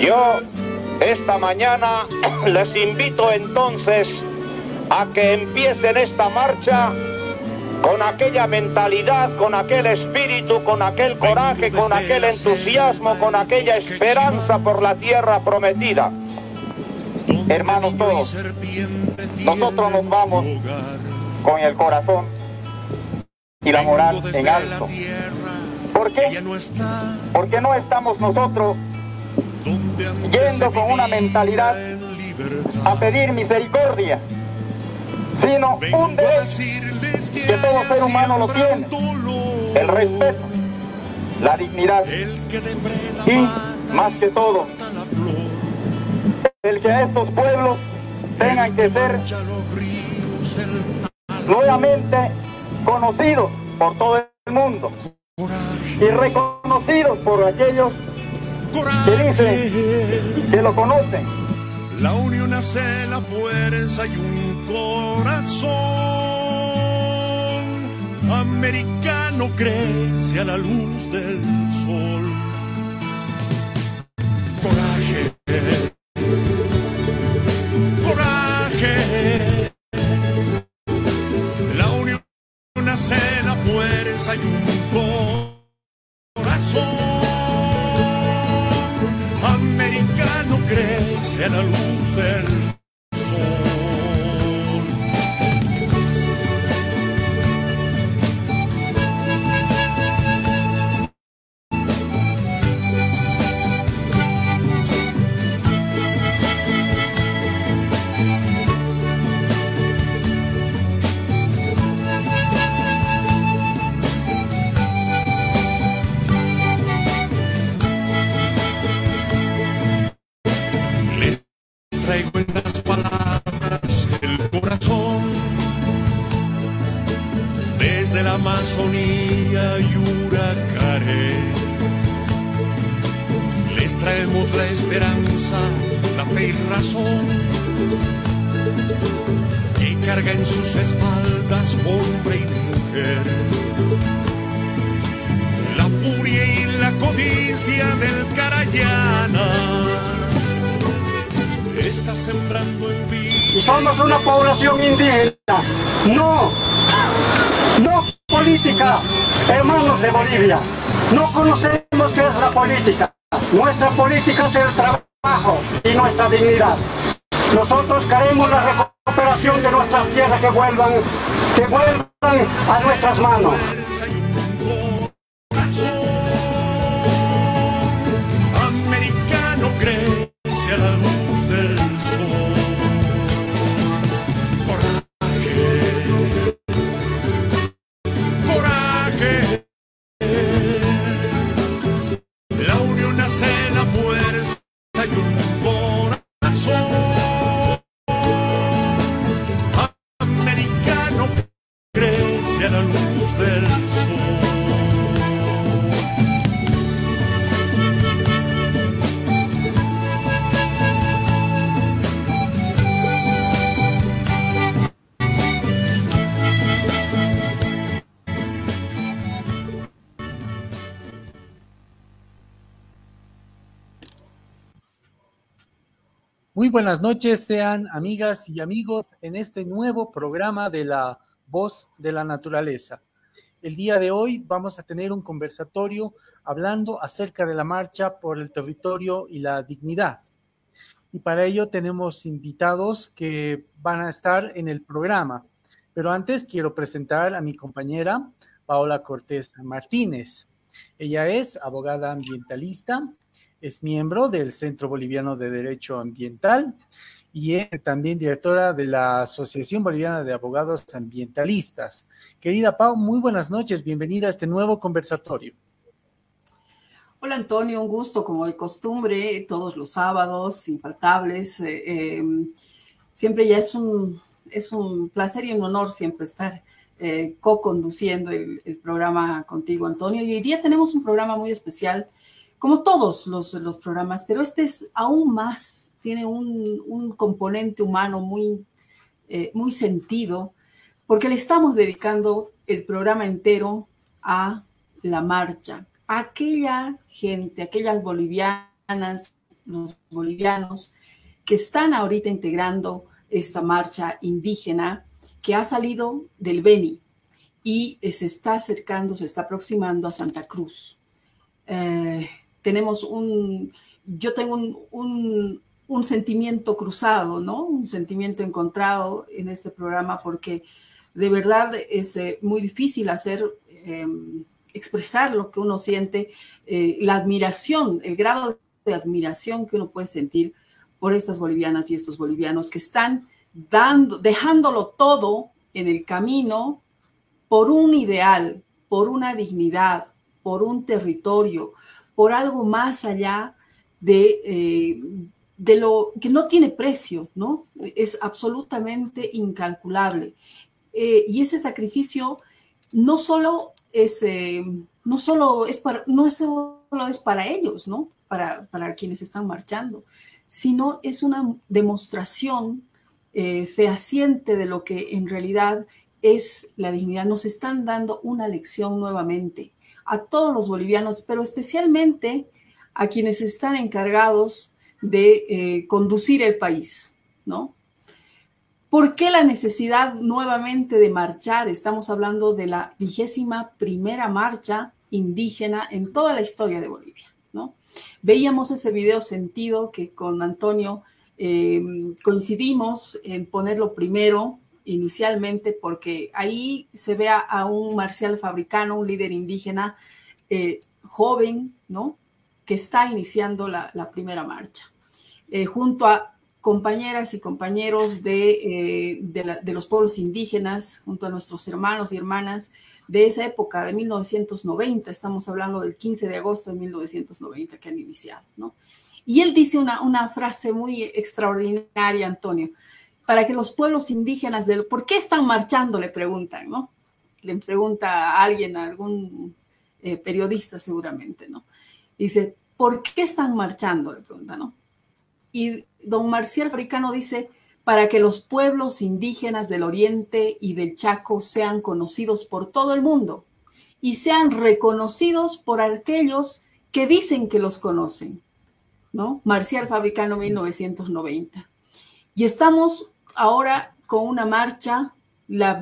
Yo esta mañana les invito entonces a que empiecen esta marcha con aquella mentalidad, con aquel espíritu, con aquel coraje, con aquel entusiasmo, con aquella esperanza por la tierra prometida. Hermanos todos, nosotros nos vamos con el corazón y la moral en alto. ¿Por qué? Porque no estamos nosotros yendo con una mentalidad a pedir misericordia, sino un derecho que todo ser humano lo tiene: el respeto, la dignidad y, más que todo, el que a estos pueblos tengan que ser nuevamente conocidos por todo el mundo y reconocidos por aquellos que dicen que lo conocen. La unión hace la fuerza y un corazón americano crece a la luz del sol. Coraje, coraje. La unión hace la fuerza y un corazón americano crece a la luz del sol. Traigo en las palabras el corazón, desde la Amazonía y Huracaré. Les traemos la esperanza, la fe y razón, que carga en sus espaldas hombre y mujer. La furia y la codicia del Carayana está sembrando envidia. Y somos una población indígena, no política, hermanos de Bolivia. No conocemos qué es la política. Nuestra política es el trabajo y nuestra dignidad. Nosotros queremos la recuperación de nuestras tierras, que vuelvan a nuestras manos. Americano crece a la luz del sol. Coraje, coraje. La unión hace la fuerza y un corazón americano crece a la luz del sol. Muy buenas noches, sean amigas y amigos en este nuevo programa de La Voz de la Naturaleza. El día de hoy vamos a tener un conversatorio hablando acerca de la marcha por el territorio y la dignidad. Y para ello tenemos invitados que van a estar en el programa. Pero antes quiero presentar a mi compañera Paola Cortés Martínez. Ella es abogada ambientalista, es miembro del Centro Boliviano de Derecho Ambiental y es también directora de la Asociación Boliviana de Abogados Ambientalistas. Querida Pau, muy buenas noches, bienvenida a este nuevo conversatorio. Hola Antonio, un gusto como de costumbre, todos los sábados, infaltables. Siempre ya es un placer y un honor siempre estar co-conduciendo el programa contigo, Antonio. Y hoy día tenemos un programa muy especial, como todos los programas, pero este es aún más, tiene un componente humano muy sentido, porque le estamos dedicando el programa entero a la marcha, a aquella gente, aquellas bolivianas los bolivianos que están ahorita integrando esta marcha indígena que ha salido del Beni y se está acercando, se está aproximando a Santa Cruz. Yo tengo un sentimiento cruzado, ¿no? Un sentimiento encontrado en este programa porque de verdad es muy difícil expresar lo que uno siente, la admiración, el grado de admiración que uno puede sentir por estas bolivianas y estos bolivianos que están dejándolo todo en el camino por un ideal, por una dignidad, por un territorio, por algo más allá de lo que no tiene precio, ¿no? Es absolutamente incalculable. Y ese sacrificio no solo es para ellos, ¿no? Para quienes están marchando, sino es una demostración fehaciente de lo que en realidad es la dignidad. Nos están dando una lección nuevamente a todos los bolivianos, pero especialmente a quienes están encargados de conducir el país, ¿no? ¿Por qué la necesidad nuevamente de marchar? Estamos hablando de la 21ª marcha indígena en toda la historia de Bolivia, ¿no? Veíamos ese video sentido que con Antonio coincidimos en ponerlo primero inicialmente porque ahí se ve a un Marcial Fabricano, un líder indígena joven, ¿no? Que está iniciando la primera marcha, junto a compañeras y compañeros de los pueblos indígenas, junto a nuestros hermanos y hermanas de esa época, de 1990, estamos hablando del 15 de agosto de 1990 que han iniciado, ¿no? Y él dice una frase muy extraordinaria, Antonio, para que los pueblos indígenas, ¿por qué están marchando? Le preguntan, ¿no? Le pregunta a alguien, a algún periodista seguramente, ¿no? Dice, ¿por qué están marchando? Le pregunta, ¿no? Y don Marcial Fabricano dice, para que los pueblos indígenas del Oriente y del Chaco sean conocidos por todo el mundo y sean reconocidos por aquellos que dicen que los conocen, ¿no? Marcial Fabricano, 1990. Y estamos ahora con una marcha, la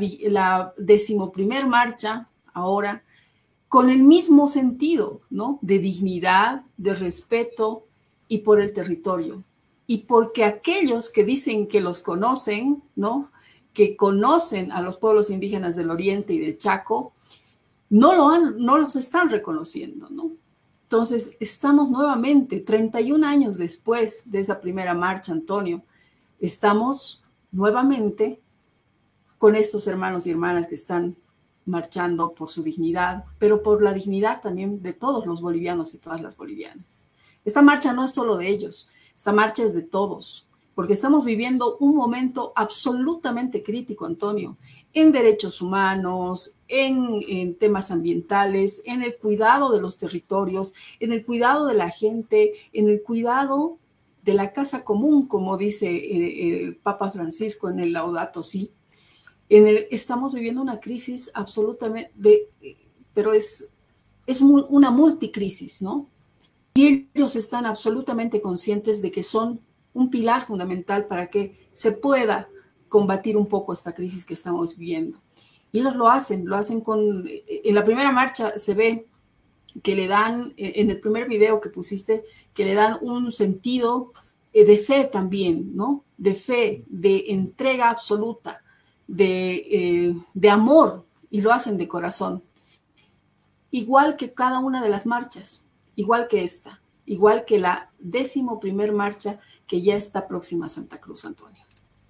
11ª marcha, ahora, con el mismo sentido, ¿no? De dignidad, de respeto y por el territorio. Y porque aquellos que dicen que los conocen, ¿no? Que conocen a los pueblos indígenas del Oriente y del Chaco, no los están reconociendo, ¿no? Entonces, estamos nuevamente, 31 años después de esa primera marcha, Antonio, estamos nuevamente con estos hermanos y hermanas que están marchando por su dignidad, pero por la dignidad también de todos los bolivianos y todas las bolivianas. Esta marcha no es solo de ellos, esta marcha es de todos, porque estamos viviendo un momento absolutamente crítico, Antonio, en derechos humanos, en temas ambientales, en el cuidado de los territorios, en el cuidado de la gente, en el cuidado de la casa común, como dice el Papa Francisco en el Laudato Si. Estamos viviendo una crisis absolutamente, pero es una multicrisis, ¿no? Y ellos están absolutamente conscientes de que son un pilar fundamental para que se pueda combatir un poco esta crisis que estamos viviendo. Y ellos lo hacen en la primera marcha se ve que le dan, en el primer video que pusiste, que le dan un sentido de fe también, ¿no? De fe, de entrega absoluta, de amor, y lo hacen de corazón. Igual que cada una de las marchas, igual que esta, igual que la 11ª marcha que ya está próxima a Santa Cruz, Antonio.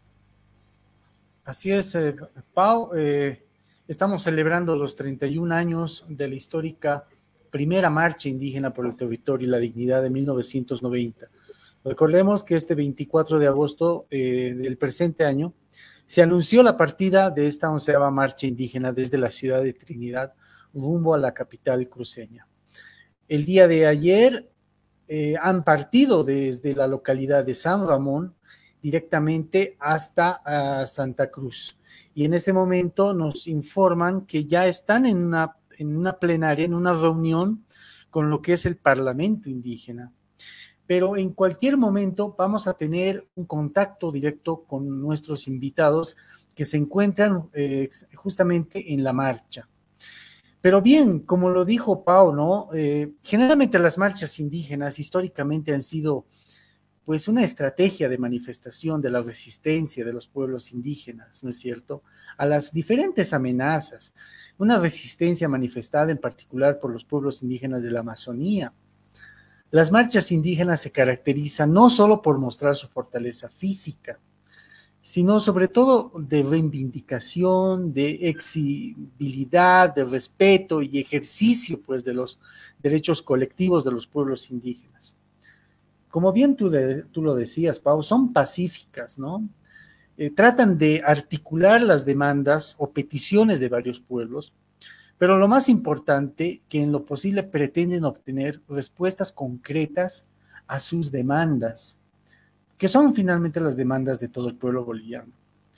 Así es, Pau. Estamos celebrando los 31 años de la histórica primera marcha indígena por el territorio y la dignidad de 1990. Recordemos que este 24 de agosto del presente año se anunció la partida de esta 11ª marcha indígena desde la ciudad de Trinidad rumbo a la capital cruceña. El día de ayer han partido desde la localidad de San Ramón directamente hasta Santa Cruz. Y en este momento nos informan que ya están en una plenaria, en una reunión con lo que es el Parlamento indígena. pero en cualquier momento vamos a tener un contacto directo con nuestros invitados que se encuentran justamente en la marcha. Pero bien, como lo dijo Pau, ¿no? Generalmente las marchas indígenas históricamente han sido pues una estrategia de manifestación de la resistencia de los pueblos indígenas, ¿no es cierto?, a las diferentes amenazas, una resistencia manifestada en particular por los pueblos indígenas de la Amazonía. Las marchas indígenas se caracterizan no solo por mostrar su fortaleza física, sino sobre todo de reivindicación, de exigibilidad, de respeto y ejercicio pues de los derechos colectivos de los pueblos indígenas. Como bien tú lo decías, Pau, son pacíficas, ¿no? Tratan de articular las demandas o peticiones de varios pueblos, pero lo más importante, que en lo posible pretenden obtener respuestas concretas a sus demandas, que son finalmente las demandas de todo el pueblo boliviano.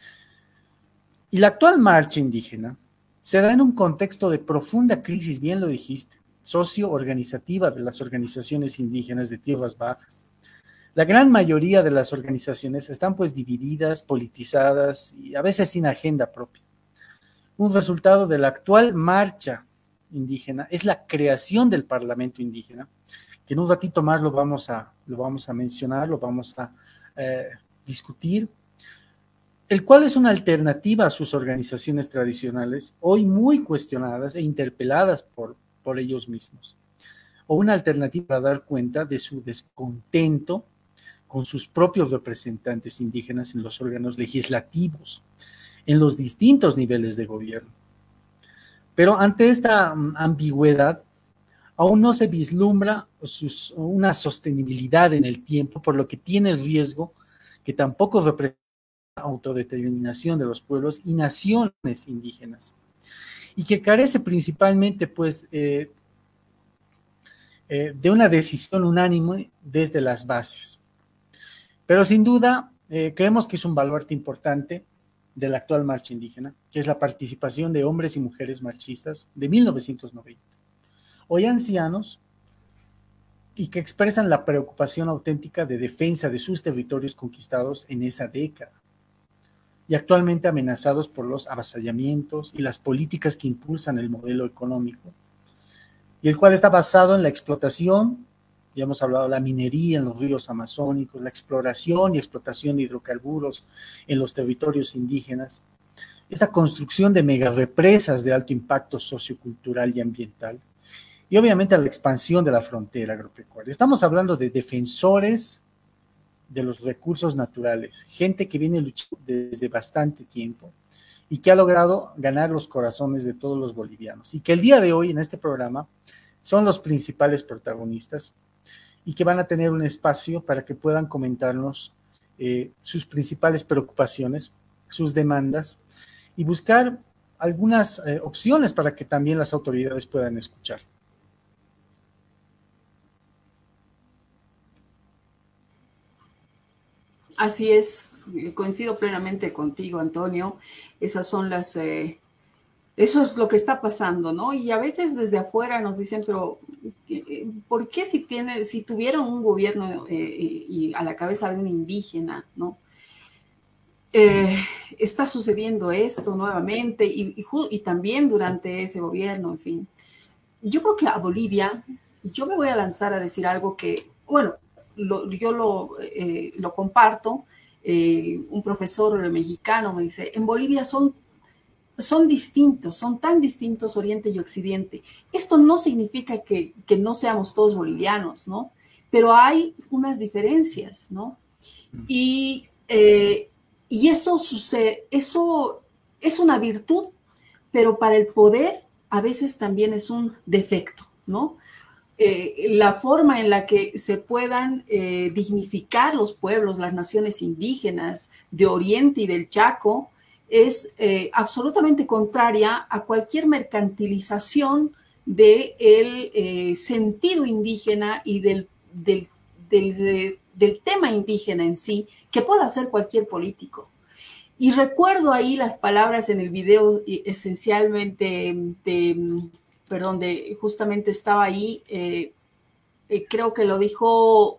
Y la actual marcha indígena se da en un contexto de profunda crisis, bien lo dijiste, socio-organizativa de las organizaciones indígenas de tierras bajas. La gran mayoría de las organizaciones están pues divididas, politizadas y a veces sin agenda propia. Un resultado de la actual marcha indígena es la creación del Parlamento indígena, que en un ratito más lo vamos a mencionar, lo vamos a discutir, el cual es una alternativa a sus organizaciones tradicionales, hoy muy cuestionadas e interpeladas por ellos mismos, o una alternativa para dar cuenta de su descontento con sus propios representantes indígenas en los órganos legislativos, en los distintos niveles de gobierno. Pero ante esta ambigüedad, aún no se vislumbra una sostenibilidad en el tiempo, por lo que tiene el riesgo que tampoco representa la autodeterminación de los pueblos y naciones indígenas, y que carece principalmente pues, de una decisión unánime desde las bases. Pero sin duda, creemos que es un baluarte importante de la actual marcha indígena, que es la participación de hombres y mujeres marchistas de 1990, hoy ancianos, y que expresan la preocupación auténtica de defensa de sus territorios conquistados en esa década, y actualmente amenazados por los avasallamientos y las políticas que impulsan el modelo económico, y el cual está basado en la explotación, ya hemos hablado de la minería en los ríos amazónicos, la exploración y explotación de hidrocarburos en los territorios indígenas, esta construcción de megarepresas de alto impacto sociocultural y ambiental, y obviamente la expansión de la frontera agropecuaria. Estamos hablando de defensores de los recursos naturales, gente que viene luchando desde bastante tiempo y que ha logrado ganar los corazones de todos los bolivianos, y que el día de hoy en este programa son los principales protagonistas y que van a tener un espacio para que puedan comentarnos sus principales preocupaciones, sus demandas y buscar algunas opciones para que también las autoridades puedan escuchar. Así es, coincido plenamente contigo, Antonio. Esas son eso es lo que está pasando, ¿no? Y a veces desde afuera nos dicen, pero ¿por qué si tuvieron un gobierno y a la cabeza de un indígena, ¿no? Está sucediendo esto nuevamente y también durante ese gobierno, en fin. Yo creo que a Bolivia, yo me voy a lanzar a decir algo que, bueno, yo lo comparto. Un profesor mexicano me dice, en Bolivia son distintos, son tan distintos Oriente y Occidente. Esto no significa que no seamos todos bolivianos, ¿no? Pero hay unas diferencias, ¿no? Y eso sucede, eso es una virtud, pero para el poder a veces también es un defecto, ¿no? La forma en la que se puedan dignificar los pueblos, las naciones indígenas de Oriente y del Chaco, es absolutamente contraria a cualquier mercantilización del sentido indígena y del tema indígena en sí, que pueda hacer cualquier político. Y recuerdo ahí las palabras en el video esencialmente justamente estaba ahí creo que lo dijo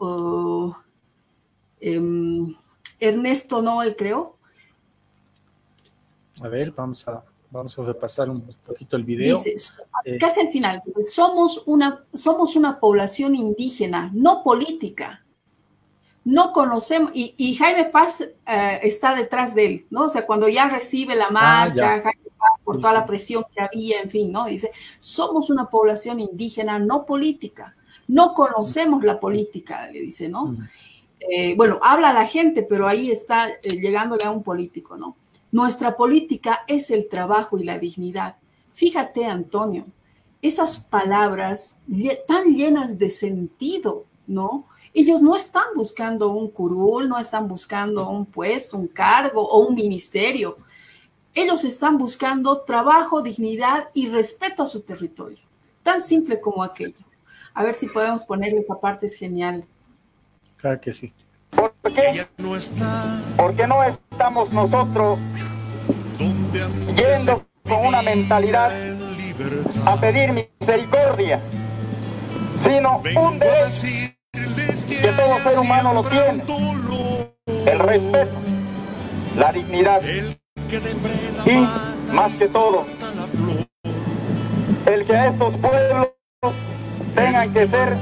Ernesto Noe, creo. A ver, vamos a repasar un poquito el video. Dice, casi al final, somos una población indígena, no política. No conocemos, y Jaime Paz está detrás de él, ¿no? O sea, cuando ya recibe la marcha, Jaime Paz, por toda la presión que había, en fin, ¿no? Dice, somos una población indígena, no política. No conocemos la política, le dice, ¿no? Bueno, habla a la gente, pero ahí está llegándole a un político, ¿no? Nuestra política es el trabajo y la dignidad. Fíjate, Antonio, esas palabras tan llenas de sentido, ¿no? Ellos no están buscando un curul, no están buscando un puesto, un cargo o un ministerio. Ellos están buscando trabajo, dignidad y respeto a su territorio. Tan simple como aquello. A ver si podemos ponerle esa parte, es genial. Claro que sí. ¿Por qué? Porque no estamos nosotros yendo con una mentalidad a pedir misericordia, sino un derecho que todo ser humano lo tiene: el respeto, la dignidad y, más que todo, el que estos pueblos tengan que ser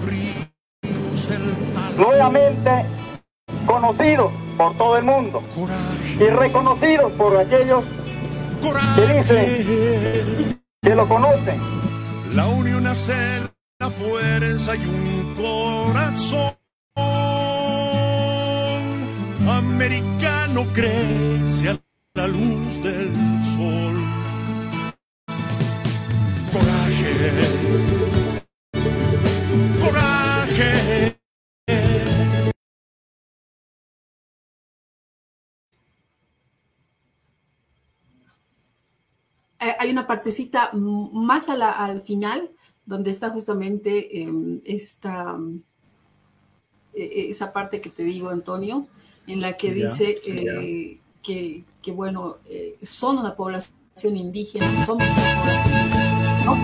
nuevamente conocidos por todo el mundo y reconocidos por aquellos que dicen que lo conocen. La unión hace la fuerza y un corazón americano crece a la luz del sol. Coraje, coraje. Hay una partecita más al final donde está justamente esa parte que te digo, Antonio, en la que dice que bueno, son una población indígena, somos una población indígena, ¿no?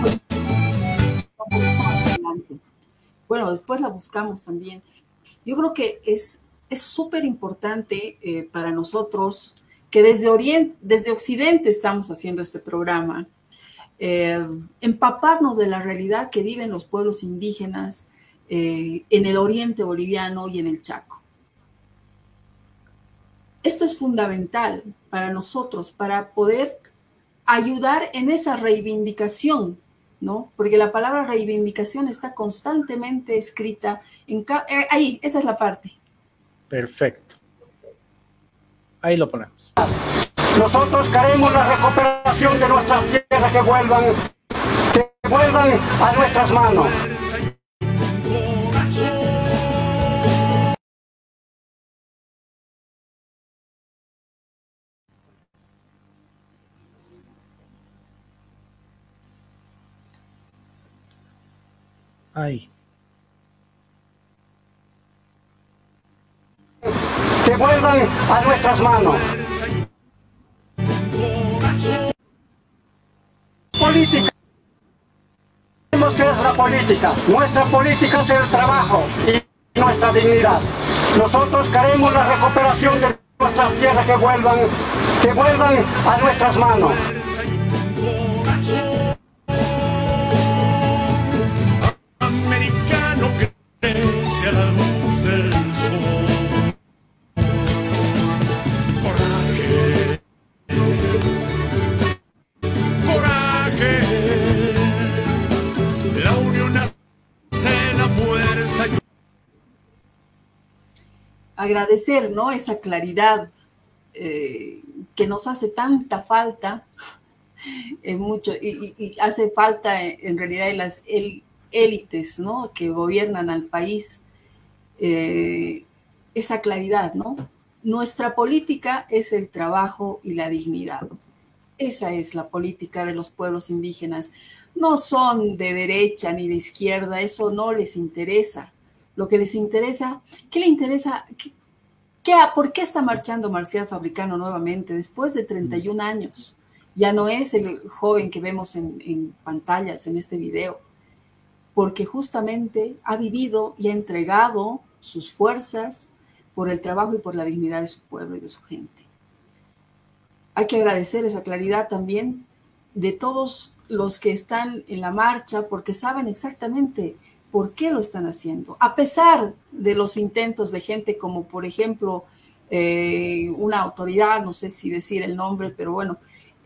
Bueno, después la buscamos también. Yo creo que es súper importante para nosotros que desde Occidente estamos haciendo este programa, empaparnos de la realidad que viven los pueblos indígenas en el oriente boliviano y en el Chaco. Esto es fundamental para nosotros, para poder ayudar en esa reivindicación, ¿no? Porque la palabra reivindicación está constantemente escrita ahí, esa es la parte. Perfecto. Ahí lo ponemos. Nosotros queremos la recuperación de nuestras tierras, que vuelvan a nuestras manos. Ahí. Que vuelvan a nuestras manos. Política. Sabemos que es la política. Nuestra política es el trabajo y nuestra dignidad. Nosotros queremos la recuperación de nuestras tierras, que vuelvan a nuestras manos. Americano crece a la luz del sol. Coraje, coraje. La unión hace la fuerza. Agradecer, ¿no? Esa claridad que nos hace tanta falta y hace falta en realidad en las élites, ¿no? Que gobiernan al país, esa claridad, ¿no? Nuestra política es el trabajo y la dignidad. Esa es la política de los pueblos indígenas. No son de derecha ni de izquierda, eso no les interesa. Lo que les interesa, ¿qué le interesa? ¿Por qué está marchando Marcial Fabricano nuevamente después de 31 años? Ya no es el joven que vemos en pantallas en este video. porque justamente ha vivido y ha entregado sus fuerzas por el trabajo y por la dignidad de su pueblo y de su gente. Hay que agradecer esa claridad también de todos los que están en la marcha, porque saben exactamente por qué lo están haciendo, a pesar de los intentos de gente como, por ejemplo, una autoridad, no sé si decir el nombre, pero bueno,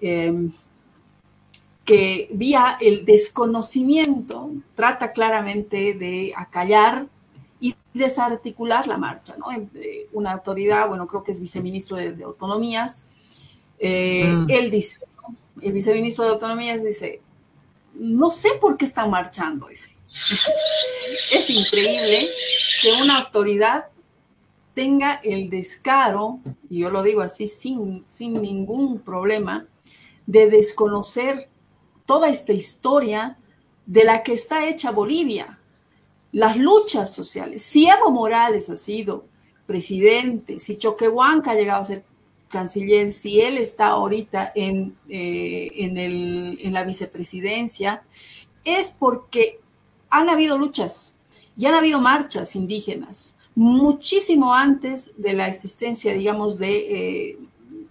que vía el desconocimiento trata claramente de acallar y desarticular la marcha, ¿no? Una autoridad, bueno, creo que es viceministro de Autonomías, él dice, ¿no? El viceministro de Autonomías dice, no sé por qué están marchando, dice. Es increíble que una autoridad tenga el descaro, y yo lo digo así sin ningún problema, de desconocer toda esta historia de la que está hecha Bolivia, las luchas sociales. Si Evo Morales ha sido presidente, si Choquehuanca ha llegado a ser canciller, si él está ahorita en la vicepresidencia, es porque han habido luchas y han habido marchas indígenas, muchísimo antes de la existencia, digamos, del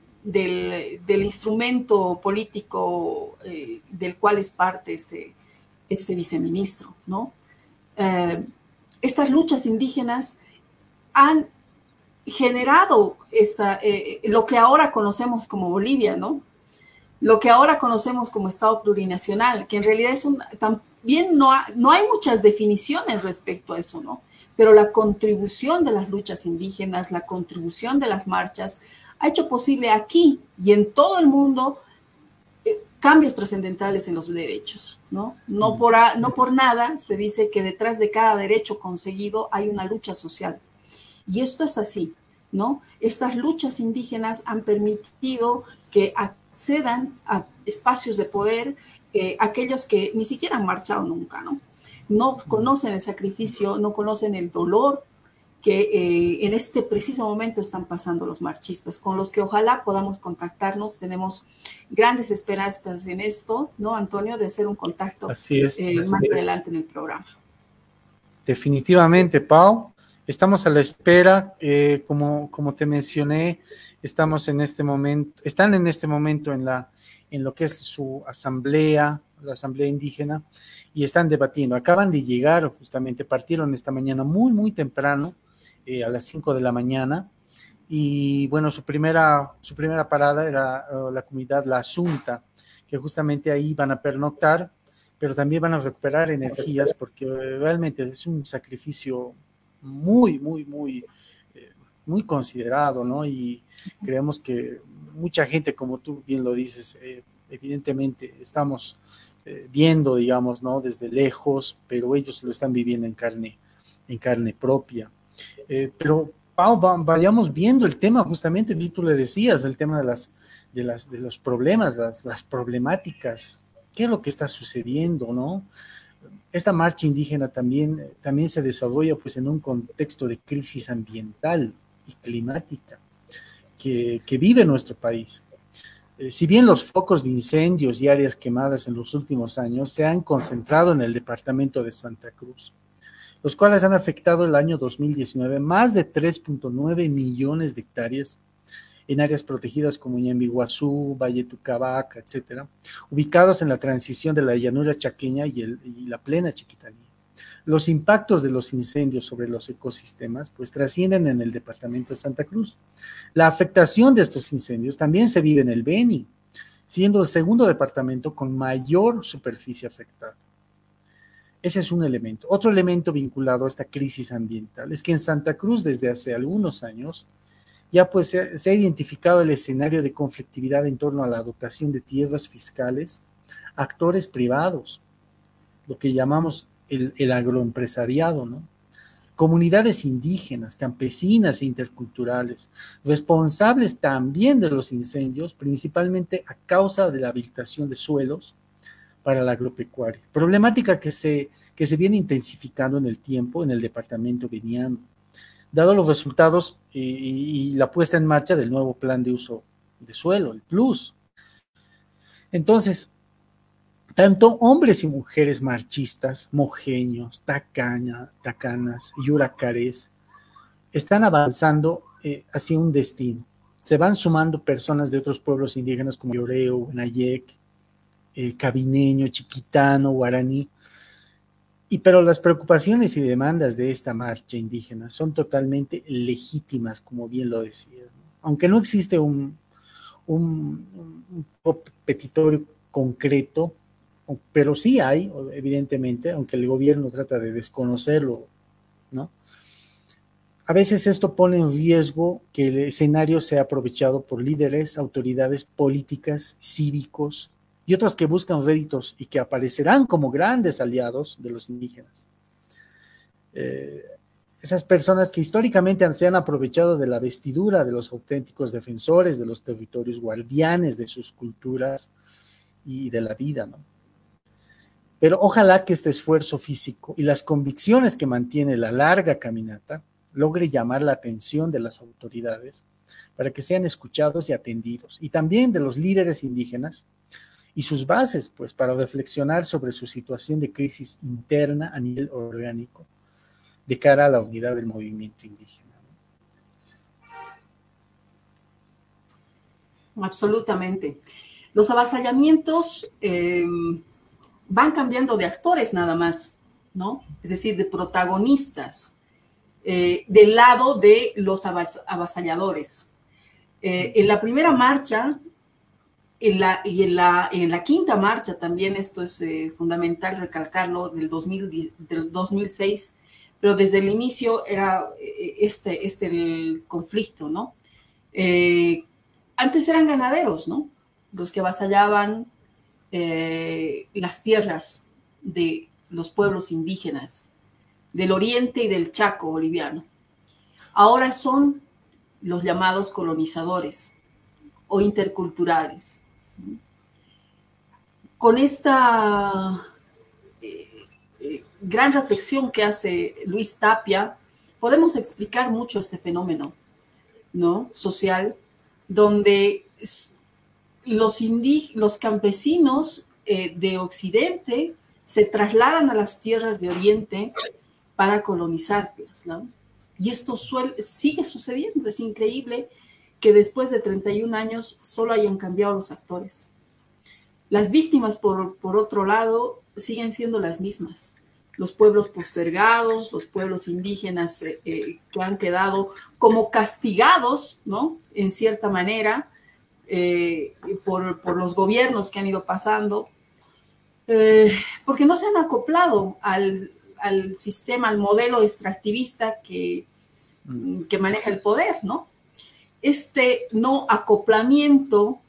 instrumento político del cual es parte este viceministro, ¿no? Estas luchas indígenas han generado lo que ahora conocemos como Bolivia, ¿no? Lo que ahora conocemos como Estado plurinacional, que en realidad también no hay muchas definiciones respecto a eso, ¿no? Pero la contribución de las luchas indígenas, la contribución de las marchas, ha hecho posible aquí y en todo el mundo cambios trascendentales en los derechos, ¿no? No por nada se dice que detrás de cada derecho conseguido hay una lucha social. Y esto es así, ¿no? Estas luchas indígenas han permitido que accedan a espacios de poder aquellos que ni siquiera han marchado nunca, ¿no? No conocen el sacrificio, no conocen el dolor que en este preciso momento están pasando los marchistas, con los que ojalá podamos contactarnos. Tenemos grandes esperanzas en esto, ¿no, Antonio? De hacer un contacto más adelante en el programa. Definitivamente, Pau. Estamos a la espera, como te mencioné, están en este momento en lo que es su asamblea, la asamblea indígena, y están debatiendo. Acaban de llegar, justamente partieron esta mañana muy, muy temprano, a las 5 de la mañana, y bueno, su primera parada era la comunidad La Asunta, que justamente ahí van a pernoctar, pero también van a recuperar energías, porque realmente es un sacrificio muy, muy, muy, muy considerado, ¿no? Y creemos que mucha gente, como tú bien lo dices, evidentemente estamos viendo, digamos, ¿no? Desde lejos, pero ellos lo están viviendo en carne propia. Pero, Pau, vayamos viendo el tema, justamente, tú le decías, el tema de los problemas, las problemáticas, qué es lo que está sucediendo, ¿no? Esta marcha indígena también se desarrolla pues en un contexto de crisis ambiental y climática que vive nuestro país. Si bien los focos de incendios y áreas quemadas en los últimos años se han concentrado en el departamento de Santa Cruz, los cuales han afectado el año 2019 más de 3.9 millones de hectáreas en áreas protegidas como Ñambiguazú, Valle Tucabaca, etcétera, ubicados en la transición de la llanura chaqueña y la plena Chiquitanía. Los impactos de los incendios sobre los ecosistemas pues trascienden en el departamento de Santa Cruz. La afectación de estos incendios también se vive en el Beni, siendo el segundo departamento con mayor superficie afectada. Ese es un elemento. Otro elemento vinculado a esta crisis ambiental es que en Santa Cruz desde hace algunos años ya pues se ha identificado el escenario de conflictividad en torno a la dotación de tierras fiscales a actores privados, lo que llamamos el agroempresariado, ¿no? Comunidades indígenas, campesinas e interculturales, responsables también de los incendios, principalmente a causa de la habilitación de suelos para la agropecuaria. Problemática que se viene intensificando en el tiempo en el departamento beniano, dado los resultados y la puesta en marcha del nuevo plan de uso de suelo, el PLUS. Entonces, Tanto hombres y mujeres marchistas, mojeños, tacanas y huracares están avanzando hacia un destino. Se van sumando personas de otros pueblos indígenas como Yoreo, Nayec, Cabineño, Chiquitano, Guaraní. Pero las preocupaciones y demandas de esta marcha indígena son totalmente legítimas, como bien lo decía, ¿no? Aunque no existe un petitorio concreto, pero sí hay, evidentemente, aunque el gobierno trata de desconocerlo, ¿no? A veces esto pone en riesgo que el escenario sea aprovechado por líderes, autoridades políticas, cívicos y otros que buscan réditos y que aparecerán como grandes aliados de los indígenas. Esas personas que históricamente se han aprovechado de la vestidura de los auténticos defensores de los territorios, guardianes de sus culturas y de la vida, ¿no? Pero ojalá que este esfuerzo físico y las convicciones que mantiene la larga caminata logre llamar la atención de las autoridades para que sean escuchados y atendidos, y también de los líderes indígenas y sus bases, pues, para reflexionar sobre su situación de crisis interna a nivel orgánico de cara a la unidad del movimiento indígena. Absolutamente. Los avasallamientos van cambiando de actores nada más, ¿no? Es decir, de protagonistas, del lado de los avasalladores. En la primera marcha, en la quinta marcha también, esto es fundamental recalcarlo, del 2006, pero desde el inicio era el conflicto, ¿no? Antes eran ganaderos, ¿no? Los que avasallaban las tierras de los pueblos indígenas del oriente y del Chaco boliviano. Ahora son los llamados colonizadores o interculturales. Con esta gran reflexión que hace Luis Tapia, podemos explicar mucho este fenómeno, ¿no? Social, donde los campesinos de Occidente se trasladan a las tierras de Oriente para colonizarlas, ¿no? Y esto sigue sucediendo. Es increíble que después de 31 años solo hayan cambiado los actores. Las víctimas, por otro lado, siguen siendo las mismas. Los pueblos postergados, los pueblos indígenas que han quedado como castigados, ¿no? En cierta manera, por los gobiernos que han ido pasando, porque no se han acoplado al sistema, al modelo extractivista que maneja el poder, ¿no? Este no acoplamiento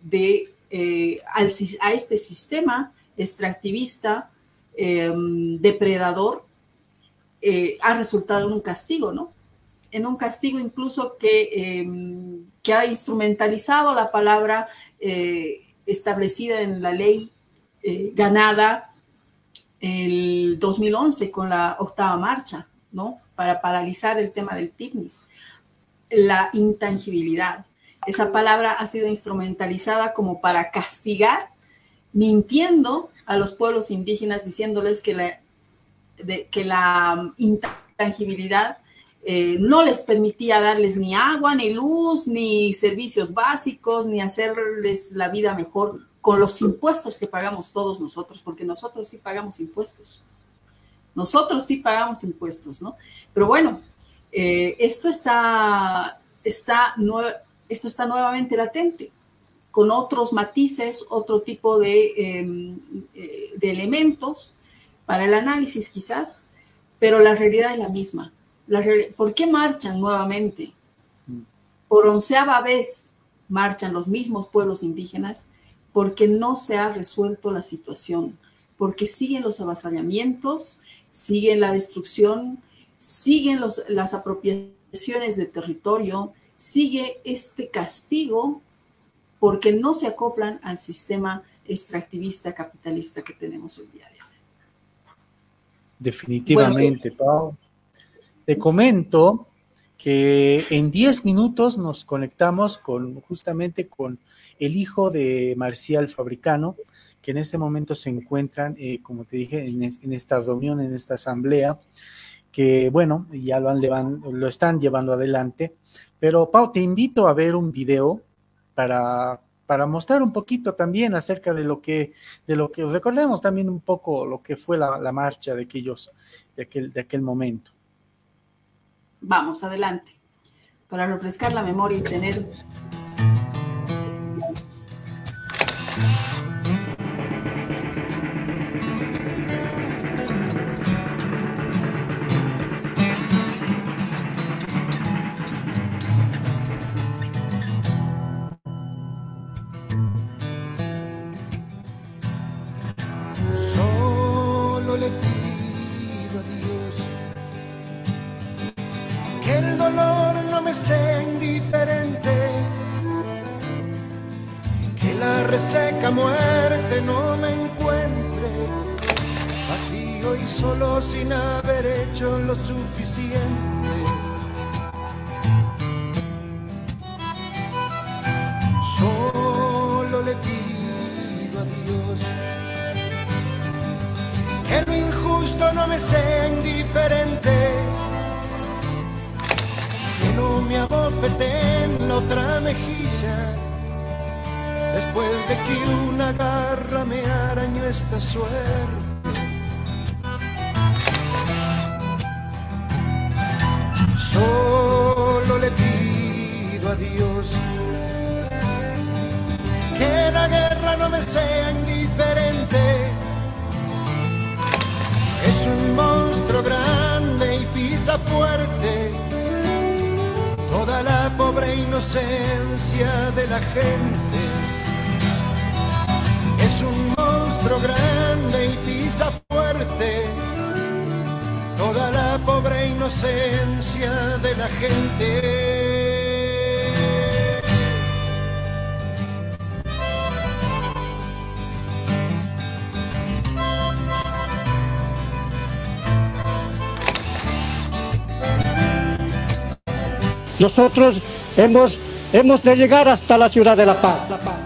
a este sistema extractivista depredador ha resultado en un castigo, ¿no? En un castigo incluso que ha instrumentalizado la palabra establecida en la ley ganada el 2011 con la 8ª marcha, ¿no? Para paralizar el tema del TIPNIS, la intangibilidad. Esa palabra ha sido instrumentalizada como para castigar, mintiendo a los pueblos indígenas, diciéndoles que la intangibilidad no les permitía darles ni agua, ni luz, ni servicios básicos, ni hacerles la vida mejor con los impuestos que pagamos todos nosotros, porque nosotros sí pagamos impuestos. Nosotros sí pagamos impuestos, ¿no? Pero bueno, esto está nuevamente latente, con otros matices, otro tipo de elementos para el análisis quizás, pero la realidad es la misma. ¿Por qué marchan nuevamente? Por 11ª vez marchan los mismos pueblos indígenas, porque no se ha resuelto la situación, porque siguen los avasallamientos, siguen la destrucción, siguen las apropiaciones de territorio, sigue este castigo porque no se acoplan al sistema extractivista capitalista que tenemos el día de hoy. Definitivamente, Pau. Te comento que en 10 minutos nos conectamos justamente con el hijo de Marcial Fabricano, que en este momento se encuentran, como te dije, en esta reunión, en esta asamblea, que bueno, ya lo están llevando adelante. Pero Pau, te invito a ver un video para mostrar un poquito también acerca de lo que recordemos también un poco lo que fue la marcha de aquel momento. Vamos, adelante. Para refrescar la memoria y tener... Solo le pido a Dios que el dolor no me sea indiferente, que la reseca muerte no me encuentre vacío y solo sin haber hecho lo suficiente. Solo le pido a Dios que lo injusto no me sea indiferente, que no me abofete en la otra mejilla, después de que una garra me arañó esta suerte. Solo le pido a Dios que la guerra no me sea indiferente. Es un monstruo grande y pisa fuerte toda la pobre inocencia de la gente. Es un monstruo grande y pisa fuerte toda la pobre inocencia de la gente. Nosotros hemos de llegar hasta la ciudad de La Paz.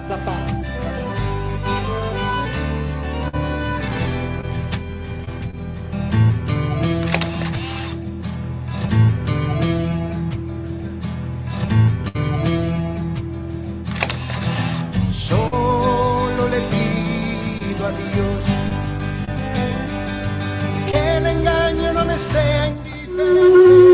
Solo le pido a Dios que el engaño no me sea indiferente.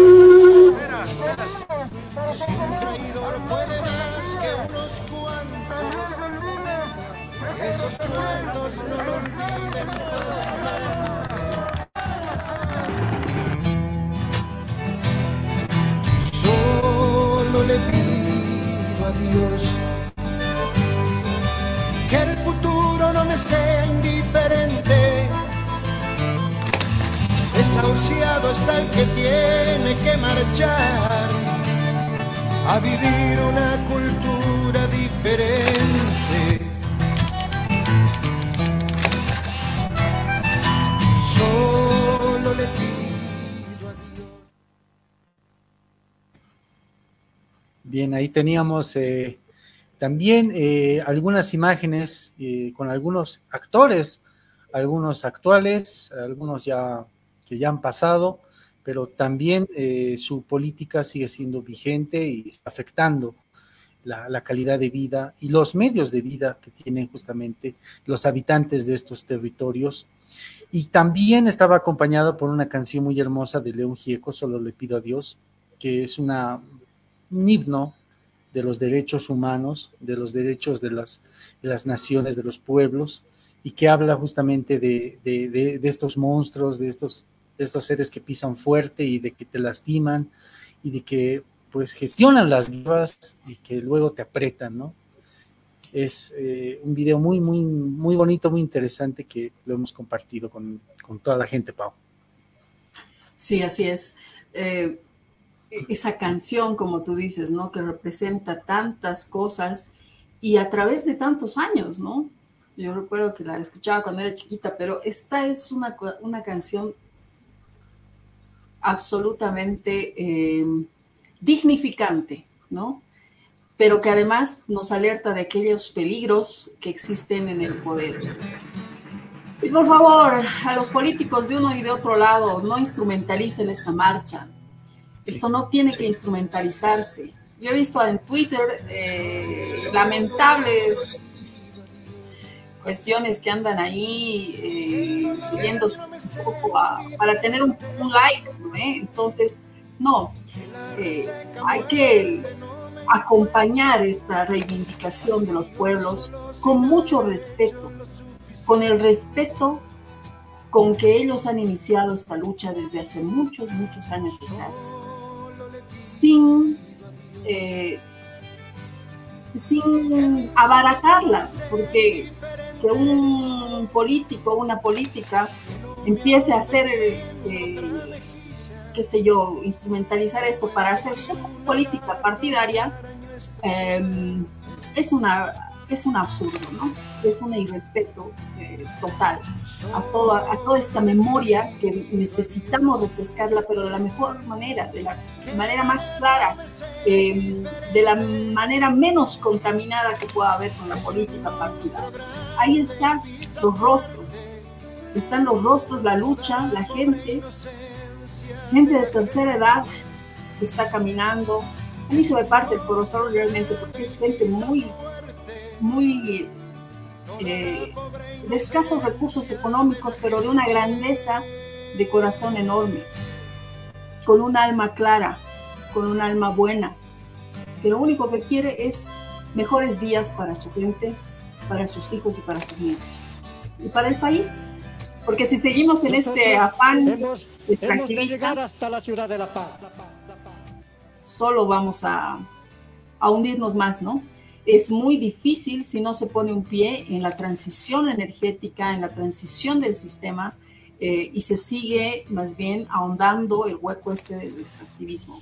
Si un traidor puede más que unos cuantos, esos cuantos no lo olviden fácilmente. Solo le pido a Dios que el futuro no me sea indiferente. Desahuciado está el que tiene que marchar a vivir una cultura diferente. Solo le pido a Dios. Bien, ahí teníamos también algunas imágenes con algunos actores, algunos actuales, algunos que ya han pasado, pero también su política sigue siendo vigente y está afectando la calidad de vida y los medios de vida que tienen justamente los habitantes de estos territorios. Y también estaba acompañado por una canción muy hermosa de León Gieco, Solo le pido a Dios, que es un himno de los derechos humanos, de los derechos de las naciones, de los pueblos, y que habla justamente de estos monstruos, de estos seres que pisan fuerte y de que te lastiman y de que pues gestionan las guerras y que luego te apretan, ¿no? Es un video muy, muy, muy bonito, muy interesante que lo hemos compartido con toda la gente, Pau. Sí, así es. Esa canción, como tú dices, ¿no? Que representa tantas cosas y a través de tantos años, ¿no? Yo recuerdo que la escuchaba cuando era chiquita, pero esta es una canción absolutamente dignificante, ¿no? pero que además nos alerta de aquellos peligros que existen en el poder. Y por favor, a los políticos de uno y de otro lado, no instrumentalicen esta marcha. Esto no tiene que instrumentalizarse. Yo he visto en Twitter lamentables cuestiones que andan ahí subiéndose un poco para tener un like, ¿no? Entonces, no, hay que acompañar esta reivindicación de los pueblos con mucho respeto, con el respeto con que ellos han iniciado esta lucha desde hace muchos, muchos años atrás, sin abaratarla, porque que un político o una política empiece a hacer, qué sé yo, instrumentalizar esto para hacer su política partidaria, es un absurdo, ¿no? Es un irrespeto total a toda esta memoria que necesitamos refrescarla, pero de la mejor manera, de la manera más clara, de la manera menos contaminada que pueda haber con la política partidaria. Ahí están los rostros, la lucha, la gente de tercera edad que está caminando. A mí se me parte el corazón realmente, porque es gente muy de escasos recursos económicos, pero de una grandeza de corazón enorme, con un alma clara, con un alma buena, que lo único que quiere es mejores días para su gente, para sus hijos y para sus nietos, y para el país, porque si seguimos en este afán extractivista, hasta la ciudad de La Paz. Solo vamos a hundirnos más, ¿no? Es muy difícil si no se pone un pie en la transición energética, en la transición del sistema, y se sigue más bien ahondando el hueco este del extractivismo.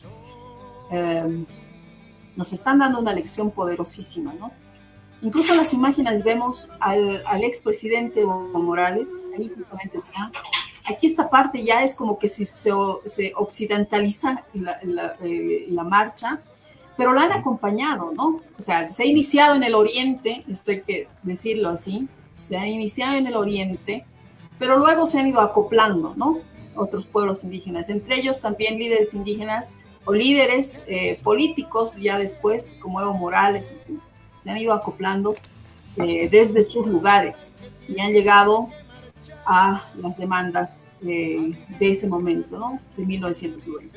Nos están dando una lección poderosísima, ¿no? Incluso en las imágenes vemos al expresidente Evo Morales, ahí justamente está. Aquí esta parte ya es como que si se occidentaliza la marcha, pero la han acompañado, ¿no? O sea, se ha iniciado en el oriente, esto hay que decirlo así, se ha iniciado en el oriente, pero luego se han ido acoplando, ¿no? Otros pueblos indígenas, entre ellos también líderes indígenas o líderes políticos ya después, como Evo Morales, se han ido acoplando desde sus lugares y han llegado a las demandas de ese momento, ¿no? De 1990.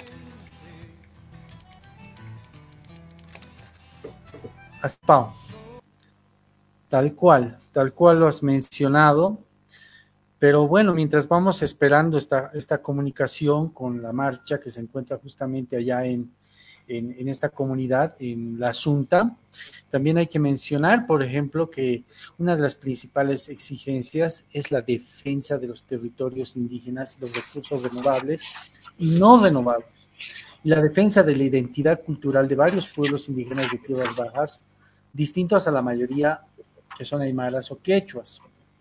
Pau, tal cual lo has mencionado, pero bueno, mientras vamos esperando esta comunicación con la marcha que se encuentra justamente allá en esta comunidad, en La Asunta, también hay que mencionar, por ejemplo, que una de las principales exigencias es la defensa de los territorios indígenas y los recursos renovables y no renovables, y la defensa de la identidad cultural de varios pueblos indígenas de tierras bajas, distintos a la mayoría que son aymaras o quechuas.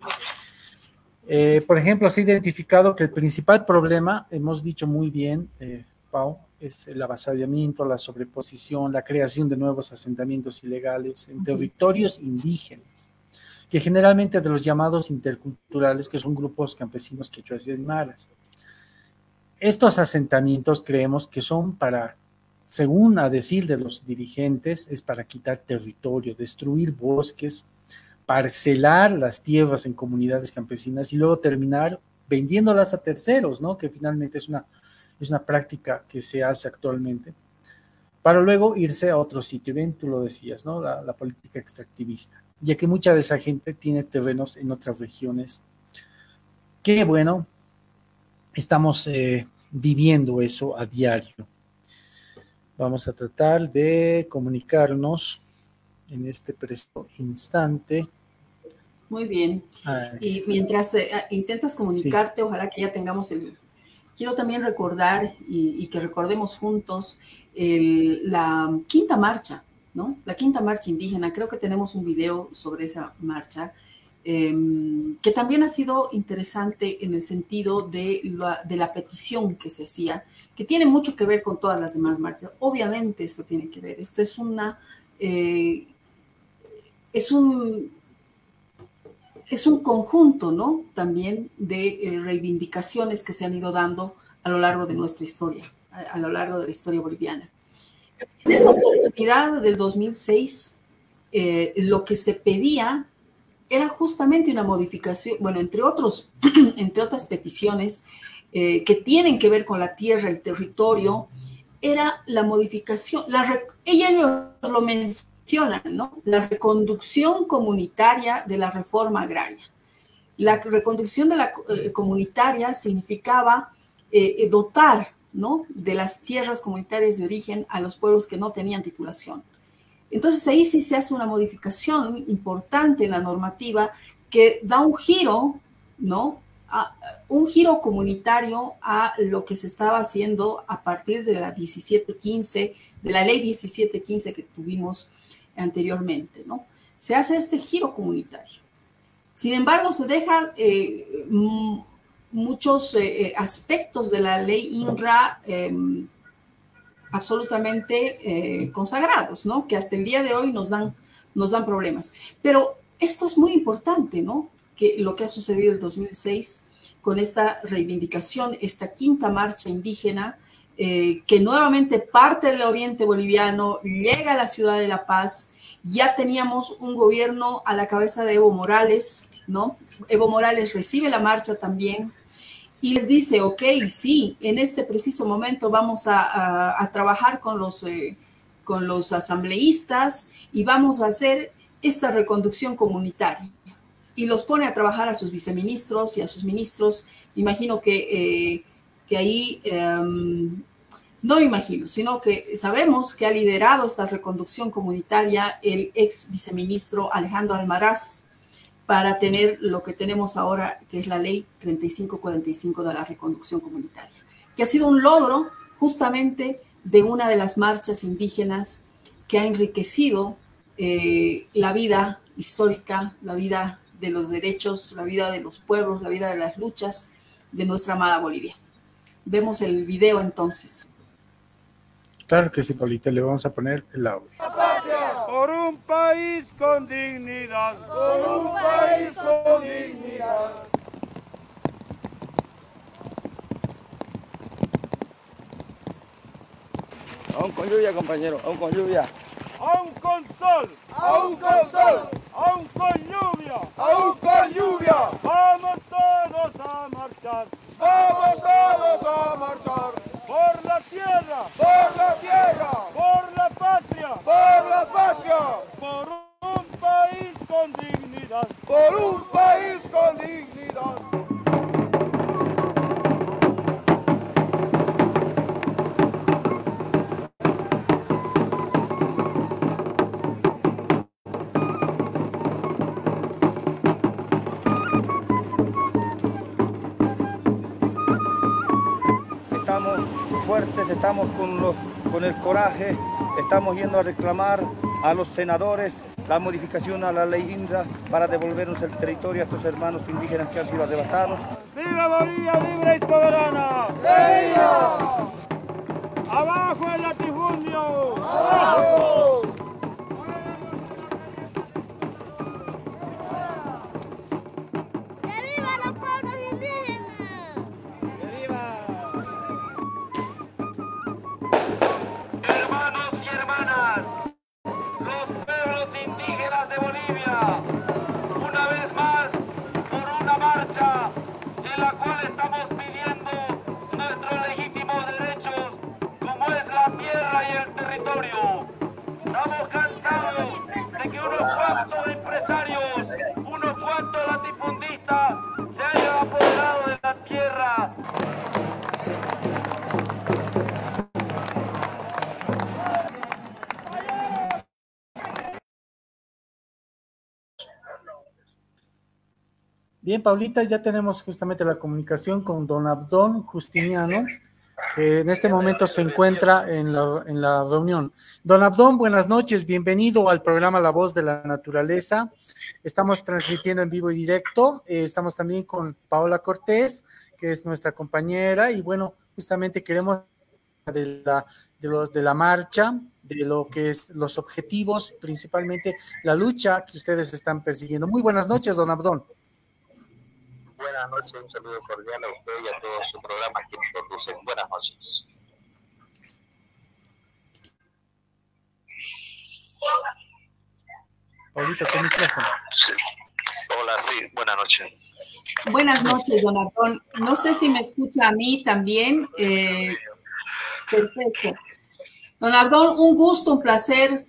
Por ejemplo, se ha identificado que el principal problema, hemos dicho muy bien, Pau, es el avasallamiento, la sobreposición, la creación de nuevos asentamientos ilegales en territorios indígenas, que generalmente de los llamados interculturales, que son grupos campesinos quechuas y aymaras. Estos asentamientos creemos que son para, según a decir de los dirigentes, es para quitar territorio, destruir bosques, parcelar las tierras en comunidades campesinas y luego terminar vendiéndolas a terceros, ¿no? Que finalmente es una práctica que se hace actualmente, para luego irse a otro sitio. Bien, tú lo decías, ¿no? La política extractivista, ya que mucha de esa gente tiene terrenos en otras regiones. Que bueno, estamos viviendo eso a diario. Vamos a tratar de comunicarnos en este preciso instante. Muy bien. Y mientras intentas comunicarte, sí, ojalá que ya tengamos Quiero también recordar y que recordemos juntos la quinta marcha, ¿no? La quinta marcha indígena. Creo que tenemos un video sobre esa marcha que también ha sido interesante en el sentido de la petición que se hacía, que tiene mucho que ver con todas las demás marchas. Obviamente esto tiene que ver. Esto es una es un conjunto, ¿no? También de reivindicaciones que se han ido dando a lo largo de nuestra historia, a lo largo de la historia boliviana. En esa oportunidad del 2006, lo que se pedía era justamente una modificación, bueno, entre otras peticiones que tienen que ver con la tierra, el territorio, era la modificación, ellos lo mencionan, ¿no? La reconducción comunitaria de la reforma agraria. La reconducción de la comunitaria significaba dotar, ¿no?, de las tierras comunitarias de origen a los pueblos que no tenían titulación. Entonces ahí sí se hace una modificación importante en la normativa que da un giro, ¿no?, un giro comunitario a lo que se estaba haciendo a partir de la 1715, de la ley 1715 que tuvimos anteriormente, ¿no? Se hace este giro comunitario. Sin embargo, se dejan muchos aspectos de la ley INRA absolutamente consagrados, ¿no?, que hasta el día de hoy nos dan problemas. Pero esto es muy importante, ¿no?, que lo que ha sucedido en el 2006 con esta reivindicación, esta quinta marcha indígena, que nuevamente parte del oriente boliviano, llega a la ciudad de La Paz. Ya teníamos un gobierno a la cabeza de Evo Morales, ¿no? Evo Morales recibe la marcha también y les dice, ok, sí, en este preciso momento vamos a trabajar con los asambleístas y vamos a hacer esta reconducción comunitaria. Y los pone a trabajar a sus viceministros y a sus ministros. Imagino que ahí, no imagino, sino que sabemos que ha liderado esta reconducción comunitaria el ex viceministro Alejandro Almaraz, para tener lo que tenemos ahora, que es la ley 3545 de la reconducción comunitaria, que ha sido un logro justamente de una de las marchas indígenas que ha enriquecido la vida histórica, la vida de los derechos, la vida de los pueblos, la vida de las luchas de nuestra amada Bolivia. Vemos el video entonces. Claro que sí, Paulita, le vamos a poner el audio. Por un país con dignidad, por un país con dignidad. Aún con lluvia, compañero, aún con lluvia. Aún con sol, Aún con sol, aún con lluvia, aún con lluvia. vamos todos a marchar Vamos todos a marchar por la tierra, por la tierra, por la patria, por la patria, por un país con dignidad. por un país con dignidad. Estamos fuertes, estamos con el coraje, estamos yendo a reclamar a los senadores la modificación a la ley INRA para devolvernos el territorio a estos hermanos indígenas que han sido arrebatados. ¡Viva Bolivia libre y soberana! ¡Viva! ¡Abajo el latifundio! ¡Abajo! ¡Que vivan los pueblos indígenas! Hermanos y hermanas, los pueblos indígenas de Bolivia, una vez más, por una marcha en la cual estamos pidiendo nuestros legítimos derechos, como es la tierra y el territorio. Estamos cansados de que unos cuantos empresarios, unos cuantos latifundistas se hayan apoderado de la tierra. Bien, Paulita, ya tenemos justamente la comunicación con don Abdón Justiniano, que en este momento se encuentra en la reunión. Don Abdón, buenas noches, bienvenido al programa La Voz de la Naturaleza. Estamos transmitiendo en vivo y directo, estamos también con Paola Cortés, que es nuestra compañera, y bueno, justamente queremos de la marcha de lo que es los objetivos, principalmente la lucha que ustedes están persiguiendo. Muy buenas noches, don Abdón. Buenas noches, un saludo cordial a usted y a todo su programa que nos conducen. Buenas noches. Paulito, con micrófono. Sí. Hola, sí, buenas noches. Buenas noches, don Abdón. No sé si me escucha a mí también. Perfecto. Don Abdón, un gusto, un placer.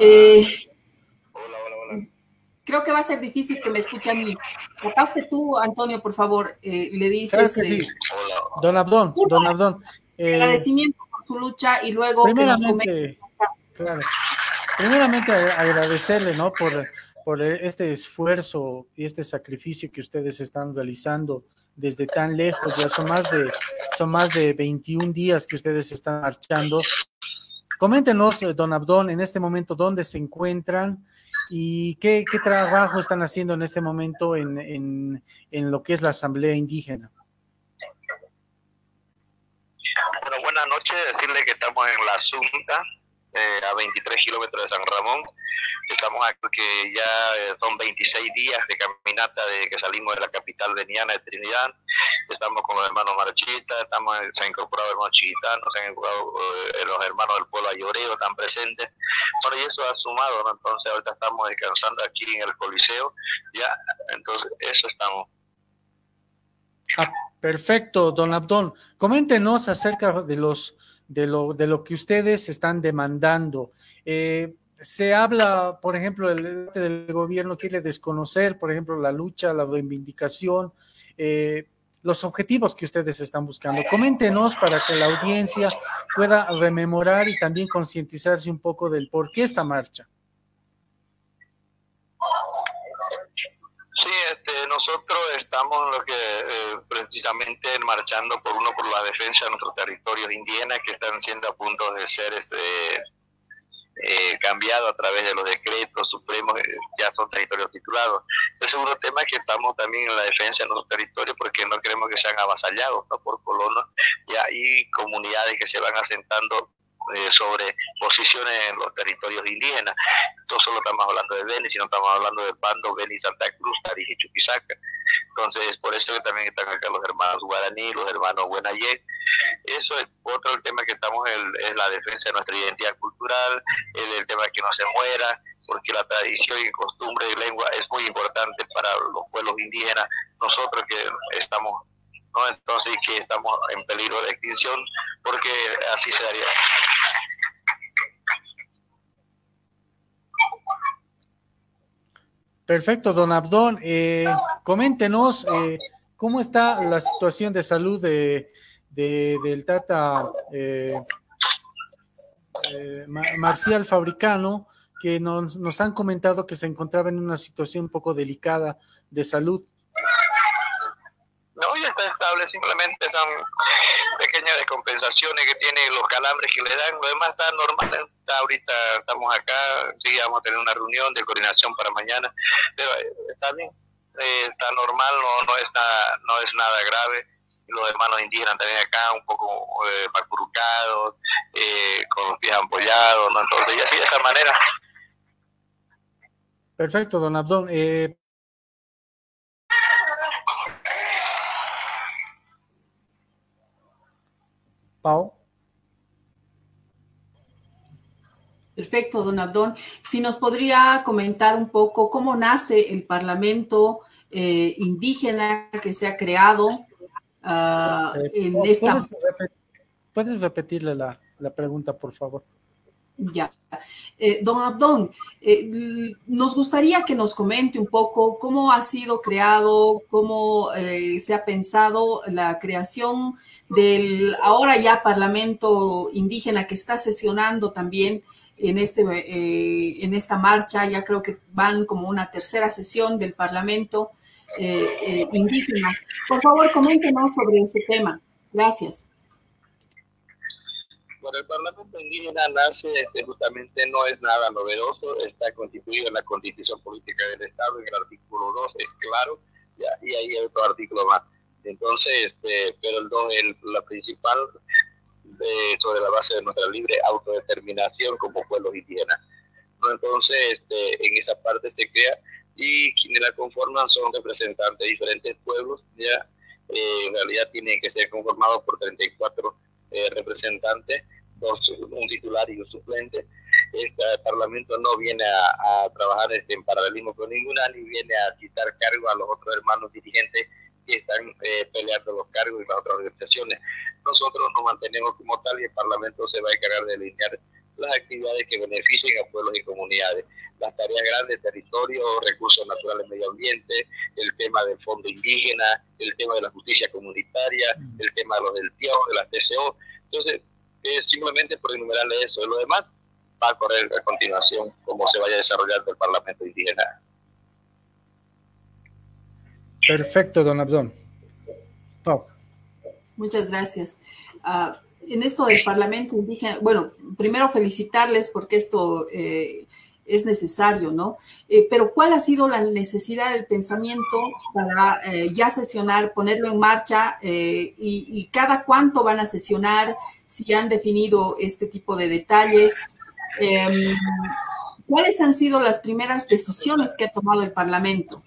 Hola. Creo que va a ser difícil que me escuche a mí. Pasaste tú, Antonio, por favor, le dices... Claro que sí. Don Abdón. Agradecimiento por su lucha y luego que nos comente. Claro. Primeramente agradecerle, ¿no? por este esfuerzo y este sacrificio que ustedes están realizando desde tan lejos. Ya son más de 21 días que ustedes están marchando. Coméntenos, don Abdón, en este momento dónde se encuentran y qué trabajo están haciendo en este momento en lo que es la Asamblea Indígena. Bueno, buenas noches. Decirle que estamos en La Asunta, a 23 kilómetros de San Ramón. Estamos aquí porque ya son 26 días de caminata desde que salimos de la capital veniana de Trinidad. Estamos con los hermanos marchistas, se han incorporado hermanos chiquitanos, se han incorporado los hermanos del pueblo ayoreo, están presentes. Bueno, y eso ha sumado, ¿no? Entonces ahorita estamos descansando aquí en el Coliseo, ya, entonces eso estamos. Perfecto, don Abdón. Coméntenos acerca de lo que ustedes están demandando. Se habla, por ejemplo, del gobierno quiere desconocer, por ejemplo, la lucha, la reivindicación, los objetivos que ustedes están buscando. Coméntenos para que la audiencia pueda rememorar y también concientizarse un poco del por qué esta marcha. Sí, nosotros estamos precisamente marchando por la defensa de nuestros territorios indígenas que están siendo a punto de ser cambiado a través de los decretos supremos, ya son territorios titulados. El segundo tema es que estamos también en la defensa de nuestros territorios porque no queremos que sean avasallados, ¿no?, por colonos, y hay comunidades que se van asentando sobre posiciones en los territorios indígenas. No solo estamos hablando de Beni, sino estamos hablando de Pando, Beni, Santa Cruz, Tarija y Chuquisaca. Entonces, por eso que también están acá los hermanos guaraní, los hermanos Buenayé. Eso es otro tema que estamos es la defensa de nuestra identidad cultural, el tema que no se muera, porque la tradición y costumbre y lengua es muy importante para los pueblos indígenas. Nosotros que estamos, ¿no?, entonces que estamos en peligro de extinción, porque así se daría. Perfecto, don Abdón. Coméntenos cómo está la situación de salud del Tata Marcial Fabricano, que nos han comentado que se encontraba en una situación un poco delicada de salud. No, ya está estable, simplemente son pequeñas descompensaciones que tiene los calambres que le dan, lo demás está normal. Ahorita estamos acá, sí, vamos a tener una reunión de coordinación para mañana, pero está bien, está normal, no es nada grave. Los hermanos indígenas también acá un poco macurucados, con los pies ampollados, ¿no? Entonces, y así de esa manera. Perfecto, don Abdón. Pau. Perfecto, don Abdón. Si nos podría comentar un poco cómo nace el Parlamento indígena que se ha creado en esta... ¿Puedes repetirle la pregunta, por favor? Ya. Don Abdón, nos gustaría que nos comente un poco cómo ha sido creado, cómo se ha pensado la creación del ahora ya Parlamento indígena que está sesionando también en esta marcha. Ya creo que van como una tercera sesión del Parlamento indígena. Por favor, coméntenos sobre ese tema. Gracias. Bueno, el Parlamento indígena nace, justamente no es nada novedoso, está constituido en la Constitución Política del Estado, en el artículo 2, es claro, ya, y ahí hay otro artículo más. Entonces, pero la principal sobre la base de nuestra libre autodeterminación como pueblos indígenas, ¿no? Entonces, en esa parte se crea, y quienes la conforman son representantes de diferentes pueblos, ya en realidad tienen que ser conformados por 34 representantes, un titular y un suplente. Este parlamento no viene a trabajar en paralelismo con ninguna, ni viene a quitar cargo a los otros hermanos dirigentes que están peleando los cargos y las otras organizaciones. Nosotros nos mantenemos como tal, y el parlamento se va a encargar de delinear las actividades que beneficien a pueblos y comunidades. Las tareas grandes: territorio, recursos naturales, medio ambiente, el tema del fondo indígena, el tema de la justicia comunitaria, el tema de los del TIO, de las TCO. Entonces, simplemente por enumerarle eso. Lo demás va a correr a continuación como se vaya desarrollando el Parlamento indígena. Perfecto, don Abdón. Pau. Muchas gracias. En esto del Parlamento indígena, bueno, primero felicitarles porque esto es necesario, ¿no? Pero ¿cuál ha sido la necesidad del pensamiento para ya sesionar, ponerlo en marcha, y cada cuánto van a sesionar, si han definido este tipo de detalles? ¿Cuáles han sido las primeras decisiones que ha tomado el Parlamento?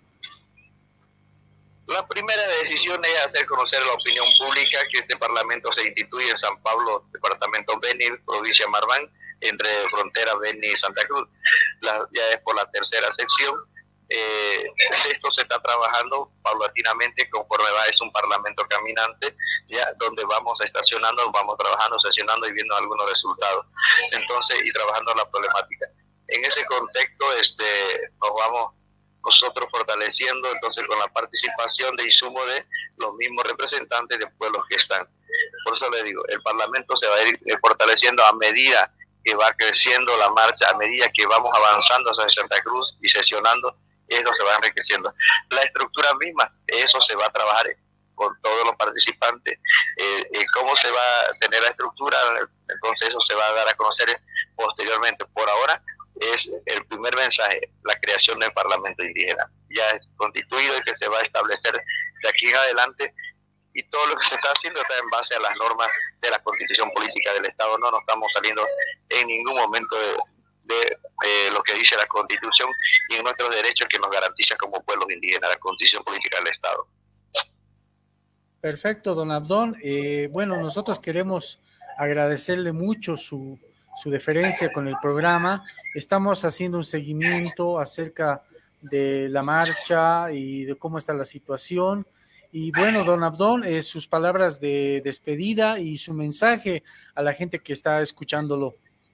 La primera decisión es hacer conocer a la opinión pública que este Parlamento se instituye en San Pablo, departamento Beni, provincia Marván, entre frontera Beni y Santa Cruz. Ya es por la tercera sección. Esto se está trabajando paulatinamente conforme va. Es un Parlamento caminante, ya donde vamos estacionando, vamos trabajando, sesionando y viendo algunos resultados. Entonces, y trabajando la problemática. En ese contexto, nos vamos nosotros fortaleciendo entonces con la participación de insumo de los mismos representantes de pueblos que están. Por eso le digo, el Parlamento se va a ir fortaleciendo a medida que va creciendo la marcha, a medida que vamos avanzando hacia Santa Cruz y sesionando, eso se va enriqueciendo. La estructura misma, eso se va a trabajar con todos los participantes. ¿Cómo se va a tener la estructura? Entonces eso se va a dar a conocer posteriormente. Por ahora es el primer mensaje, la creación del Parlamento indígena. Ya es constituido y que se va a establecer de aquí en adelante, y todo lo que se está haciendo está en base a las normas de la Constitución Política del Estado. No nos estamos saliendo en ningún momento de lo que dice la Constitución y en nuestros derechos que nos garantiza como pueblos indígenas la Constitución Política del Estado. Perfecto, don Abdón. Bueno, nosotros queremos agradecerle mucho su deferencia con el programa. Estamos haciendo un seguimiento acerca de la marcha y de cómo está la situación. Y bueno, don Abdón, sus palabras de despedida y su mensaje a la gente que está escuchándolo.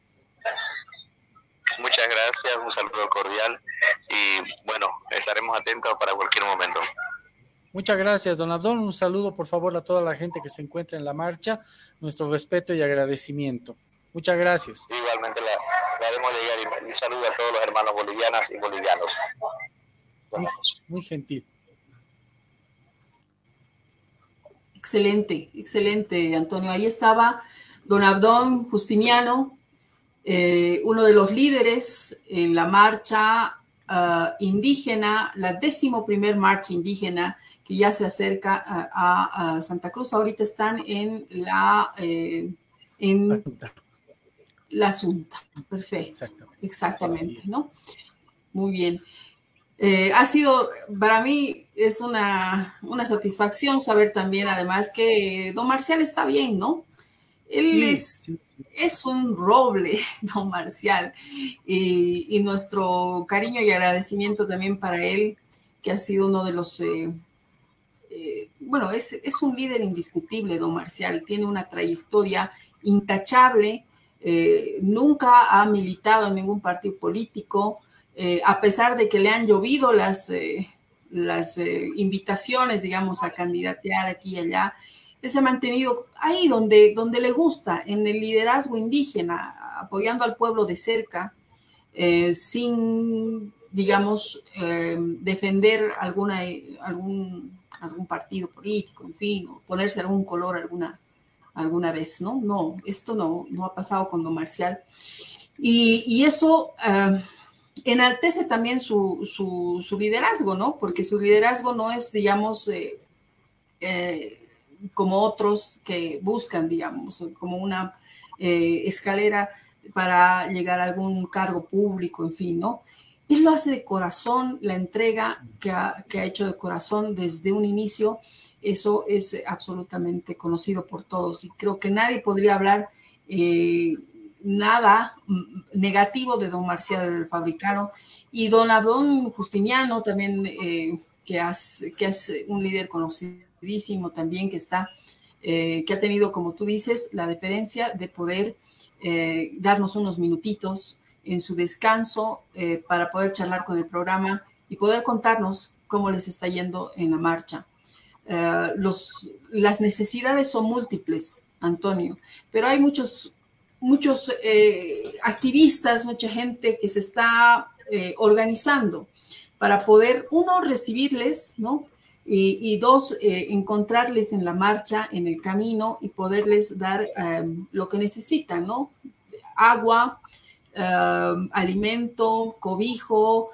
Muchas gracias, un saludo cordial y bueno, estaremos atentos para cualquier momento. Muchas gracias, don Abdón. Un saludo, por favor, a toda la gente que se encuentra en la marcha. Nuestro respeto y agradecimiento. Muchas gracias. Igualmente la haremos llegar, y un saludo a todos los hermanos bolivianas y bolivianos. Muy gentil. Excelente, excelente, Antonio. Ahí estaba don Abdón Justiniano, uno de los líderes en la marcha indígena, la 11ª marcha indígena que ya se acerca a Santa Cruz. Ahorita están en la Asunta. Perfecto. Exactamente, ¿no? Muy bien. Ha sido, para mí, es una satisfacción saber también, además, que don Marcial está bien, ¿no? Él es un roble, don Marcial, y nuestro cariño y agradecimiento también para él, que ha sido uno de los, bueno, es un líder indiscutible, don Marcial, tiene una trayectoria intachable, nunca ha militado en ningún partido político, a pesar de que le han llovido las invitaciones, digamos, a candidatear aquí y allá. Él se ha mantenido ahí donde le gusta, en el liderazgo indígena, apoyando al pueblo de cerca, sin, digamos, defender algún partido político, en fin, o ponerse algún color alguna vez, ¿no? No, esto no ha pasado con don Marcial. Y eso enaltece también su liderazgo, ¿no? Porque su liderazgo no es, digamos, como otros que buscan, digamos, como una escalera para llegar a algún cargo público, en fin, ¿no? Él lo hace de corazón, la entrega que ha hecho de corazón desde un inicio, eso es absolutamente conocido por todos y creo que nadie podría hablar nada negativo de don Marcial Fabricano y don Abdón Justiniano también, que es un líder conocidísimo también que ha tenido, como tú dices, la deferencia de poder darnos unos minutitos en su descanso para poder charlar con el programa y poder contarnos cómo les está yendo en la marcha. Las necesidades son múltiples, Antonio, pero hay muchos activistas, mucha gente que se está organizando para poder, uno, recibirles, ¿no? Y dos, encontrarles en la marcha, en el camino y poderles dar lo que necesitan, ¿no? Agua, alimento, cobijo,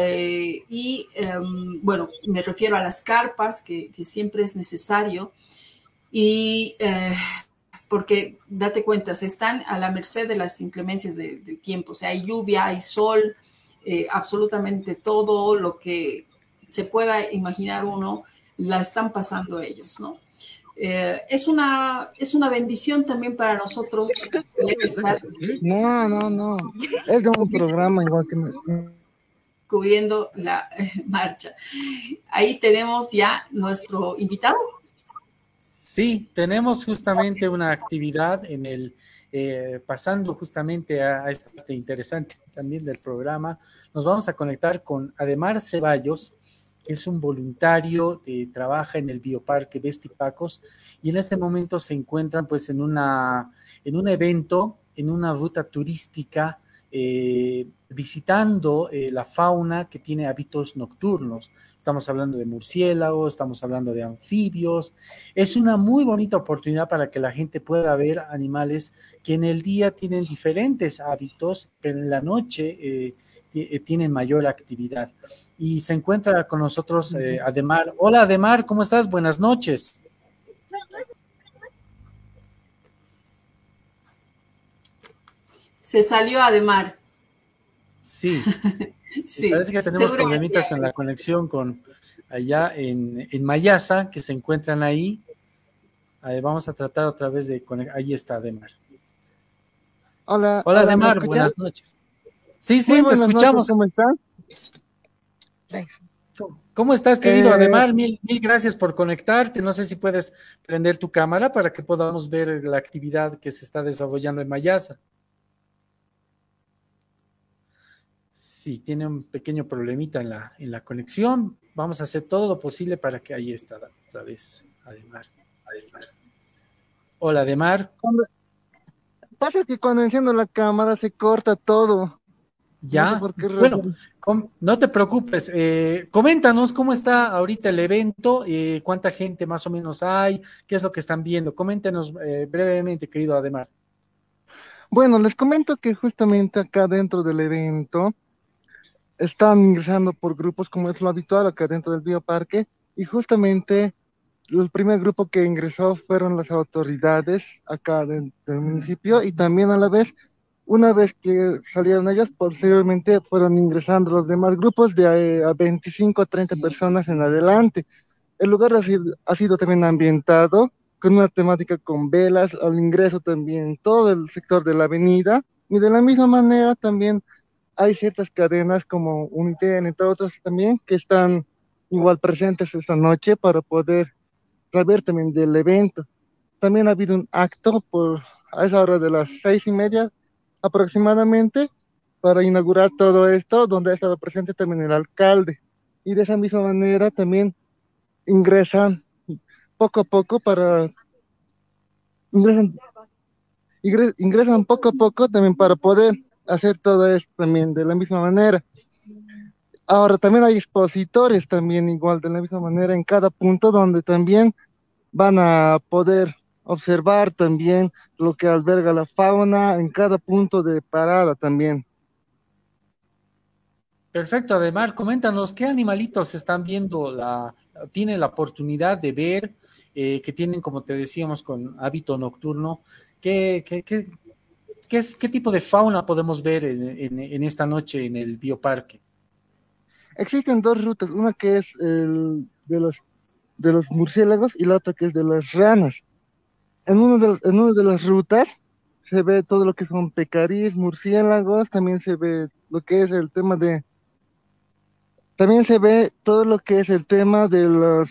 bueno, me refiero a las carpas, que siempre es necesario, y porque date cuenta, se están a la merced de las inclemencias del tiempo, o sea, hay lluvia, hay sol, absolutamente todo lo que se pueda imaginar uno, la están pasando ellos, ¿no? Es una bendición también para nosotros estar No. Es de un programa igual que cubriendo la marcha. Ahí tenemos ya nuestro invitado. Sí, tenemos justamente una actividad en pasando justamente a esta parte interesante también del programa. Nos vamos a conectar con Ademar Ceballos, que es un voluntario que trabaja en el Bioparque Vestipacos y en este momento se encuentran pues en un evento, en una ruta turística, visitando la fauna que tiene hábitos nocturnos. Estamos hablando de murciélagos, estamos hablando de anfibios. Es una muy bonita oportunidad para que la gente pueda ver animales que en el día tienen diferentes hábitos, pero en la noche tienen mayor actividad. Y se encuentra con nosotros Ademar. Hola Ademar, ¿cómo estás? Buenas noches. Se salió Ademar. Sí. Sí. Parece que tenemos problemitas con la conexión con allá en Mayasa, que se encuentran ahí. Vamos a tratar otra vez de conectar. Ahí está Ademar. Hola Ademar, buenas noches. Sí, te escuchamos. Noches, ¿cómo están? ¿Cómo estás, querido Ademar? Mil gracias por conectarte. No sé si puedes prender tu cámara para que podamos ver la actividad que se está desarrollando en Mayasa. Sí, tiene un pequeño problemita en la conexión. Vamos a hacer todo lo posible para que ahí está otra vez, Ademar. Hola, Ademar. Pasa que cuando enciendo la cámara se corta todo. Ya, no sé por qué bueno, no te preocupes. Coméntanos cómo está ahorita el evento, cuánta gente más o menos hay, qué es lo que están viendo. Coméntenos brevemente, querido Ademar. Bueno, les comento que justamente acá dentro del evento están ingresando por grupos como es lo habitual acá dentro del bioparque y justamente el primer grupo que ingresó fueron las autoridades acá del municipio y también a la vez, una vez que salieron ellos, posteriormente fueron ingresando los demás grupos de a 25 a 30 personas en adelante. El lugar ha sido también ambientado con una temática con velas, al ingreso también todo el sector de la avenida y de la misma manera también hay ciertas cadenas como Unitel, entre otros también, que están igual presentes esta noche para poder saber también del evento. También ha habido un acto a esa hora de las 6:30 aproximadamente para inaugurar todo esto, donde ha estado presente también el alcalde. Y de esa misma manera también ingresan poco a poco ingresan poco a poco también para poder hacer todo esto también de la misma manera. Ahora también hay expositores también igual de la misma manera en cada punto donde también van a poder observar también lo que alberga la fauna en cada punto de parada también. Perfecto, Ademar, coméntanos, ¿qué animalitos están viendo tiene la oportunidad de ver, que tienen, como te decíamos, con hábito nocturno, ¿qué tipo de fauna podemos ver en esta noche en el bioparque? Existen dos rutas, una que es de los murciélagos y la otra que es de las ranas. En una de las rutas se ve todo lo que son pecarís, murciélagos, también se ve lo que es el tema de... También se ve todo lo que es el tema de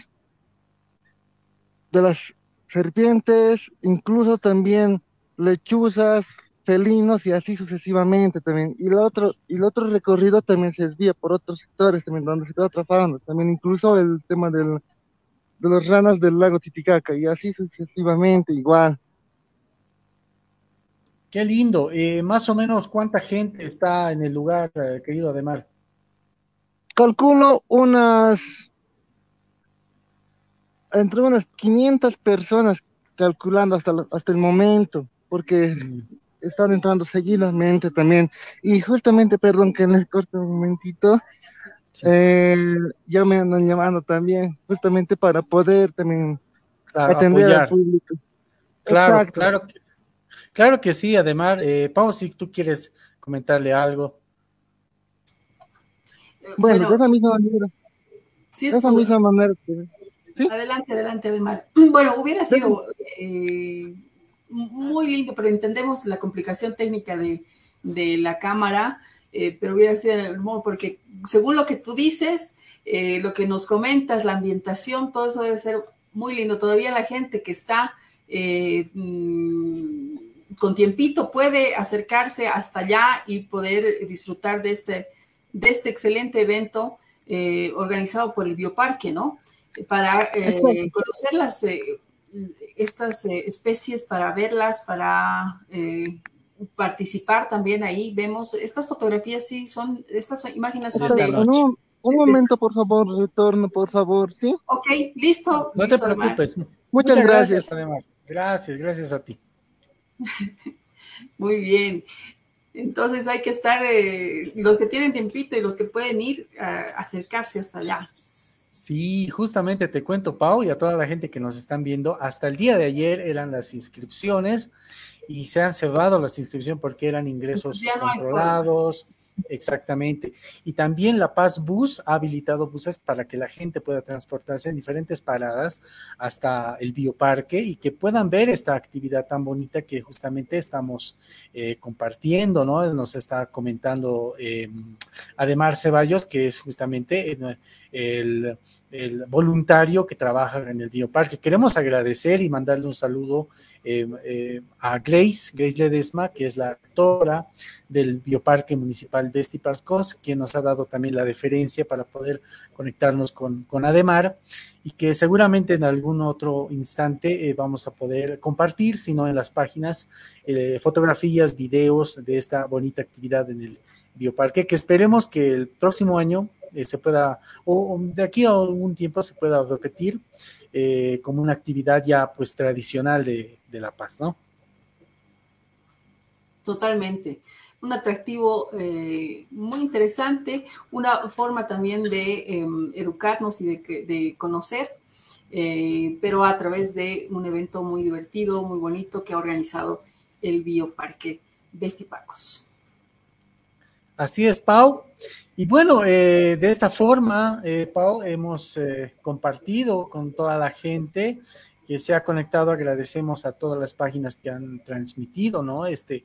las serpientes, incluso también lechuzas, felinos y así sucesivamente también. Y el otro recorrido también se desvía por otros sectores también, donde se ve otra fauna, también incluso el tema de las ranas del lago Titicaca y así sucesivamente igual. Qué lindo. Más o menos, ¿cuánta gente está en el lugar, querido Ademar? Calculo entre unas 500 personas, calculando hasta el momento, porque están entrando seguidamente también. Y justamente, perdón que les corte un momentito, sí. Ya me andan llamando también, justamente para poder también atender apoyar al público. Claro, Exacto. claro que sí, Ademar. Pau, si tú quieres comentarle algo. Bueno, de esa misma manera. Sí, de esa misma manera. ¿Sí? Adelante, Ademar. Bueno, hubiera sido muy lindo, pero entendemos la complicación técnica de la cámara, pero hubiera sido porque según lo que tú dices, lo que nos comentas, la ambientación, todo eso debe ser muy lindo. Todavía la gente que está con tiempito puede acercarse hasta allá y poder disfrutar de este excelente evento organizado por el Bioparque, ¿no? Para conocer estas especies, para verlas, para participar también ahí. Vemos estas fotografías, sí, estas imágenes son de... Un momento, por favor, retorno, por favor, ¿sí? Ok, listo. No te preocupes. Muchas gracias, Ademar. Gracias a ti. Muy bien. Entonces hay que estar, los que tienen tiempito y los que pueden ir, acercarse hasta allá. Sí, justamente te cuento, Pau, y a toda la gente que nos están viendo, hasta el día de ayer eran las inscripciones y se han cerrado las inscripciones porque eran ingresos controlados. Exactamente. Y también La Paz Bus ha habilitado buses para que la gente pueda transportarse en diferentes paradas hasta el bioparque y que puedan ver esta actividad tan bonita que justamente estamos compartiendo, ¿no? Nos está comentando Ademar Ceballos, que es justamente el voluntario que trabaja en el bioparque. Queremos agradecer y mandarle un saludo a Grace Ledesma, que es la actora del Bioparque Municipal de Estipascos, quien nos ha dado también la deferencia para poder conectarnos con Ademar y que seguramente en algún otro instante vamos a poder compartir, si no en las páginas, fotografías, videos de esta bonita actividad en el Bioparque, que esperemos que el próximo año se pueda, o de aquí a algún tiempo se pueda repetir como una actividad ya pues tradicional de La Paz, ¿no? Totalmente. Un atractivo muy interesante, una forma también de educarnos y de conocer, pero a través de un evento muy divertido, muy bonito que ha organizado el Bioparque Vestipacos. Así es, Pau. Y bueno, de esta forma, Pau, hemos compartido con toda la gente que se ha conectado. Agradecemos a todas las páginas que han transmitido, ¿no? Este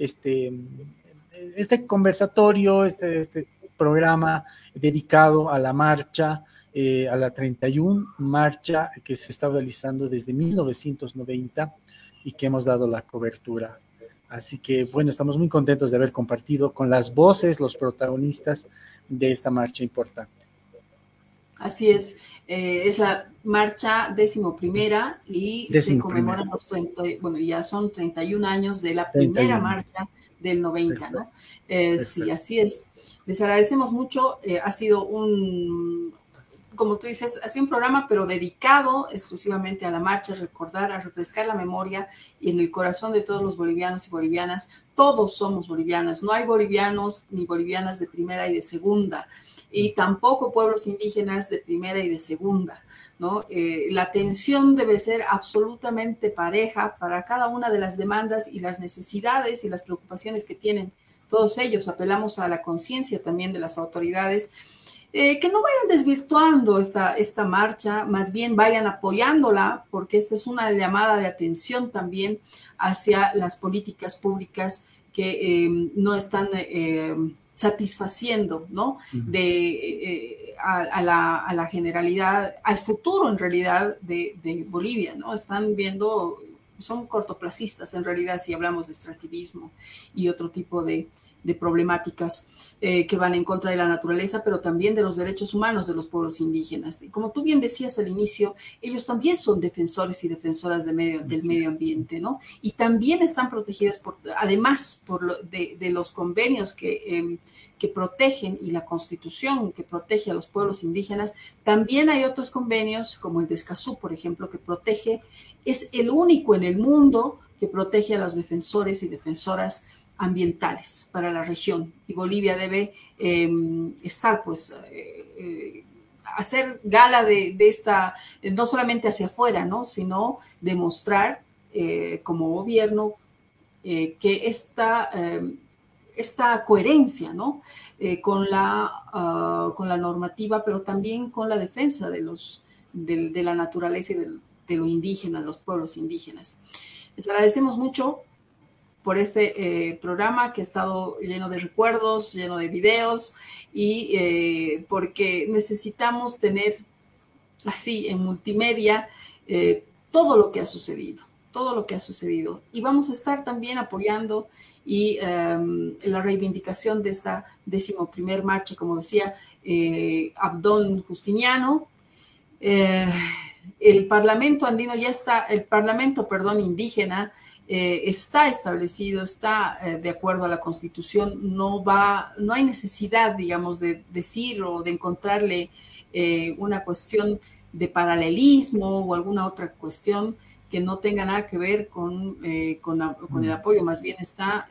conversatorio, este programa dedicado a la marcha, a la 31 marcha que se está realizando desde 1990 y que hemos dado la cobertura. Así que, bueno, estamos muy contentos de haber compartido con las voces, los protagonistas de esta marcha importante. Así es la marcha 11ª y se conmemoran los 30, bueno, ya son 31 años de la primera marcha del 90, ¿no? Sí, así es. Les agradecemos mucho, ha sido como tú dices, ha sido un programa pero dedicado exclusivamente a la marcha, a recordar, a refrescar la memoria y en el corazón de todos los bolivianos y bolivianas. Todos somos bolivianas, no hay bolivianos ni bolivianas de primera y de segunda, y tampoco pueblos indígenas de primera y de segunda, ¿no? La atención debe ser absolutamente pareja para cada una de las demandas y las necesidades y las preocupaciones que tienen todos ellos. Apelamos a la conciencia también de las autoridades, que no vayan desvirtuando esta marcha, más bien vayan apoyándola, porque esta es una llamada de atención también hacia las políticas públicas que no están satisfaciendo, ¿no? A la generalidad, al futuro en realidad de Bolivia, ¿no? Están viendo, son cortoplacistas en realidad si hablamos de extractivismo y otro tipo de problemáticas que van en contra de la naturaleza, pero también de los derechos humanos de los pueblos indígenas. Y como tú bien decías al inicio, ellos también son defensores y defensoras del medio ambiente, ¿no? Y también están protegidas, además de los convenios que protegen y la Constitución que protege a los pueblos indígenas. También hay otros convenios, como el de Escazú, por ejemplo, que protege, es el único en el mundo que protege a los defensores y defensoras ambientales para la región, y Bolivia debe estar, pues, hacer gala de esta, no solamente hacia afuera, ¿no? Sino demostrar como gobierno que esta coherencia, ¿no? Con la normativa, pero también con la defensa de la naturaleza y de lo indígena, los pueblos indígenas. Les agradecemos mucho por este programa que ha estado lleno de recuerdos, lleno de videos, y porque necesitamos tener así en multimedia todo lo que ha sucedido, y vamos a estar también apoyando y la reivindicación de esta 11ª marcha, como decía Abdón Justiniano. El Parlamento andino ya está, el Parlamento, indígena, está establecido, está de acuerdo a la Constitución, no hay necesidad, digamos, de decir o de encontrarle una cuestión de paralelismo o alguna otra cuestión que no tenga nada que ver con el apoyo. Más bien están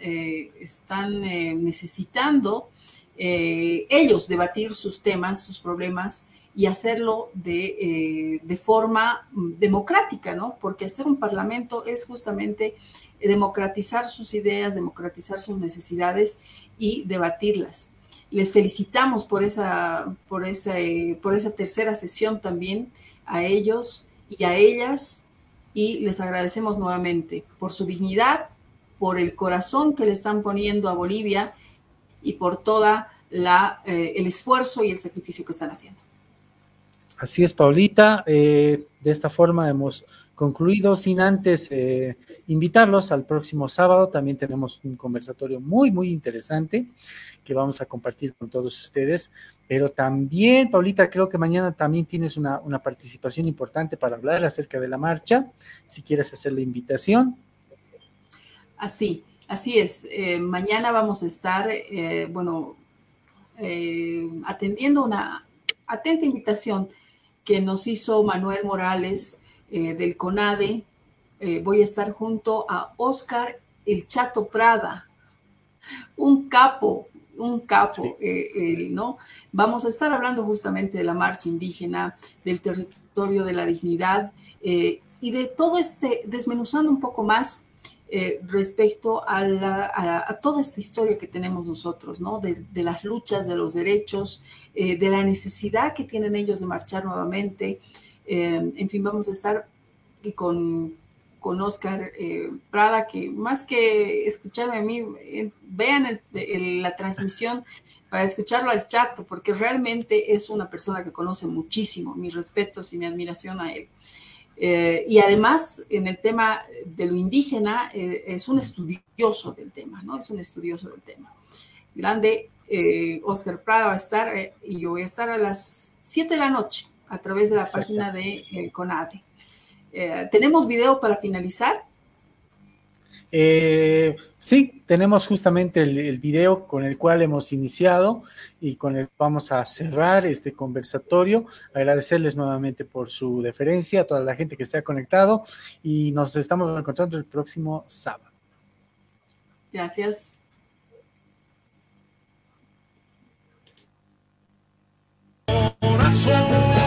necesitando ellos debatir sus temas, sus problemas, y hacerlo de forma democrática, ¿no? Porque hacer un parlamento es justamente democratizar sus ideas, democratizar sus necesidades y debatirlas. Les felicitamos por esa tercera sesión también a ellos y a ellas, y les agradecemos nuevamente por su dignidad, por el corazón que le están poniendo a Bolivia y por todo el esfuerzo y el sacrificio que están haciendo. Así es, Paulita. De esta forma hemos concluido, sin antes invitarlos al próximo sábado. También tenemos un conversatorio muy, muy interesante que vamos a compartir con todos ustedes. Pero también, Paulita, creo que mañana también tienes una participación importante para hablar acerca de la marcha, si quieres hacer la invitación. Así es. Mañana vamos a estar, atendiendo una atenta invitación que nos hizo Manuel Morales del CONADE. Voy a estar junto a Oscar El Chato Prada, un capo, ¿no? Vamos a estar hablando justamente de la marcha indígena, del territorio de la dignidad, y de todo desmenuzando un poco más respecto a toda esta historia que tenemos nosotros, ¿no? De las luchas, de los derechos, de la necesidad que tienen ellos de marchar nuevamente. En fin, vamos a estar con Oscar Prada, que más que escucharme a mí, vean la transmisión para escucharlo al Chato, porque realmente es una persona que conoce muchísimo. Mis respetos y mi admiración a él. Y además, en el tema de lo indígena, es un estudioso del tema, ¿no? Es un estudioso del tema. Grande, Oscar Prada va a estar, y yo voy a estar a las 7 de la noche a través de la página de CONADE. ¿Tenemos video para finalizar? Sí, tenemos justamente el video con el cual hemos iniciado y con el que vamos a cerrar este conversatorio. Agradecerles nuevamente por su deferencia a toda la gente que se ha conectado y nos estamos encontrando el próximo sábado. Gracias. Corazón.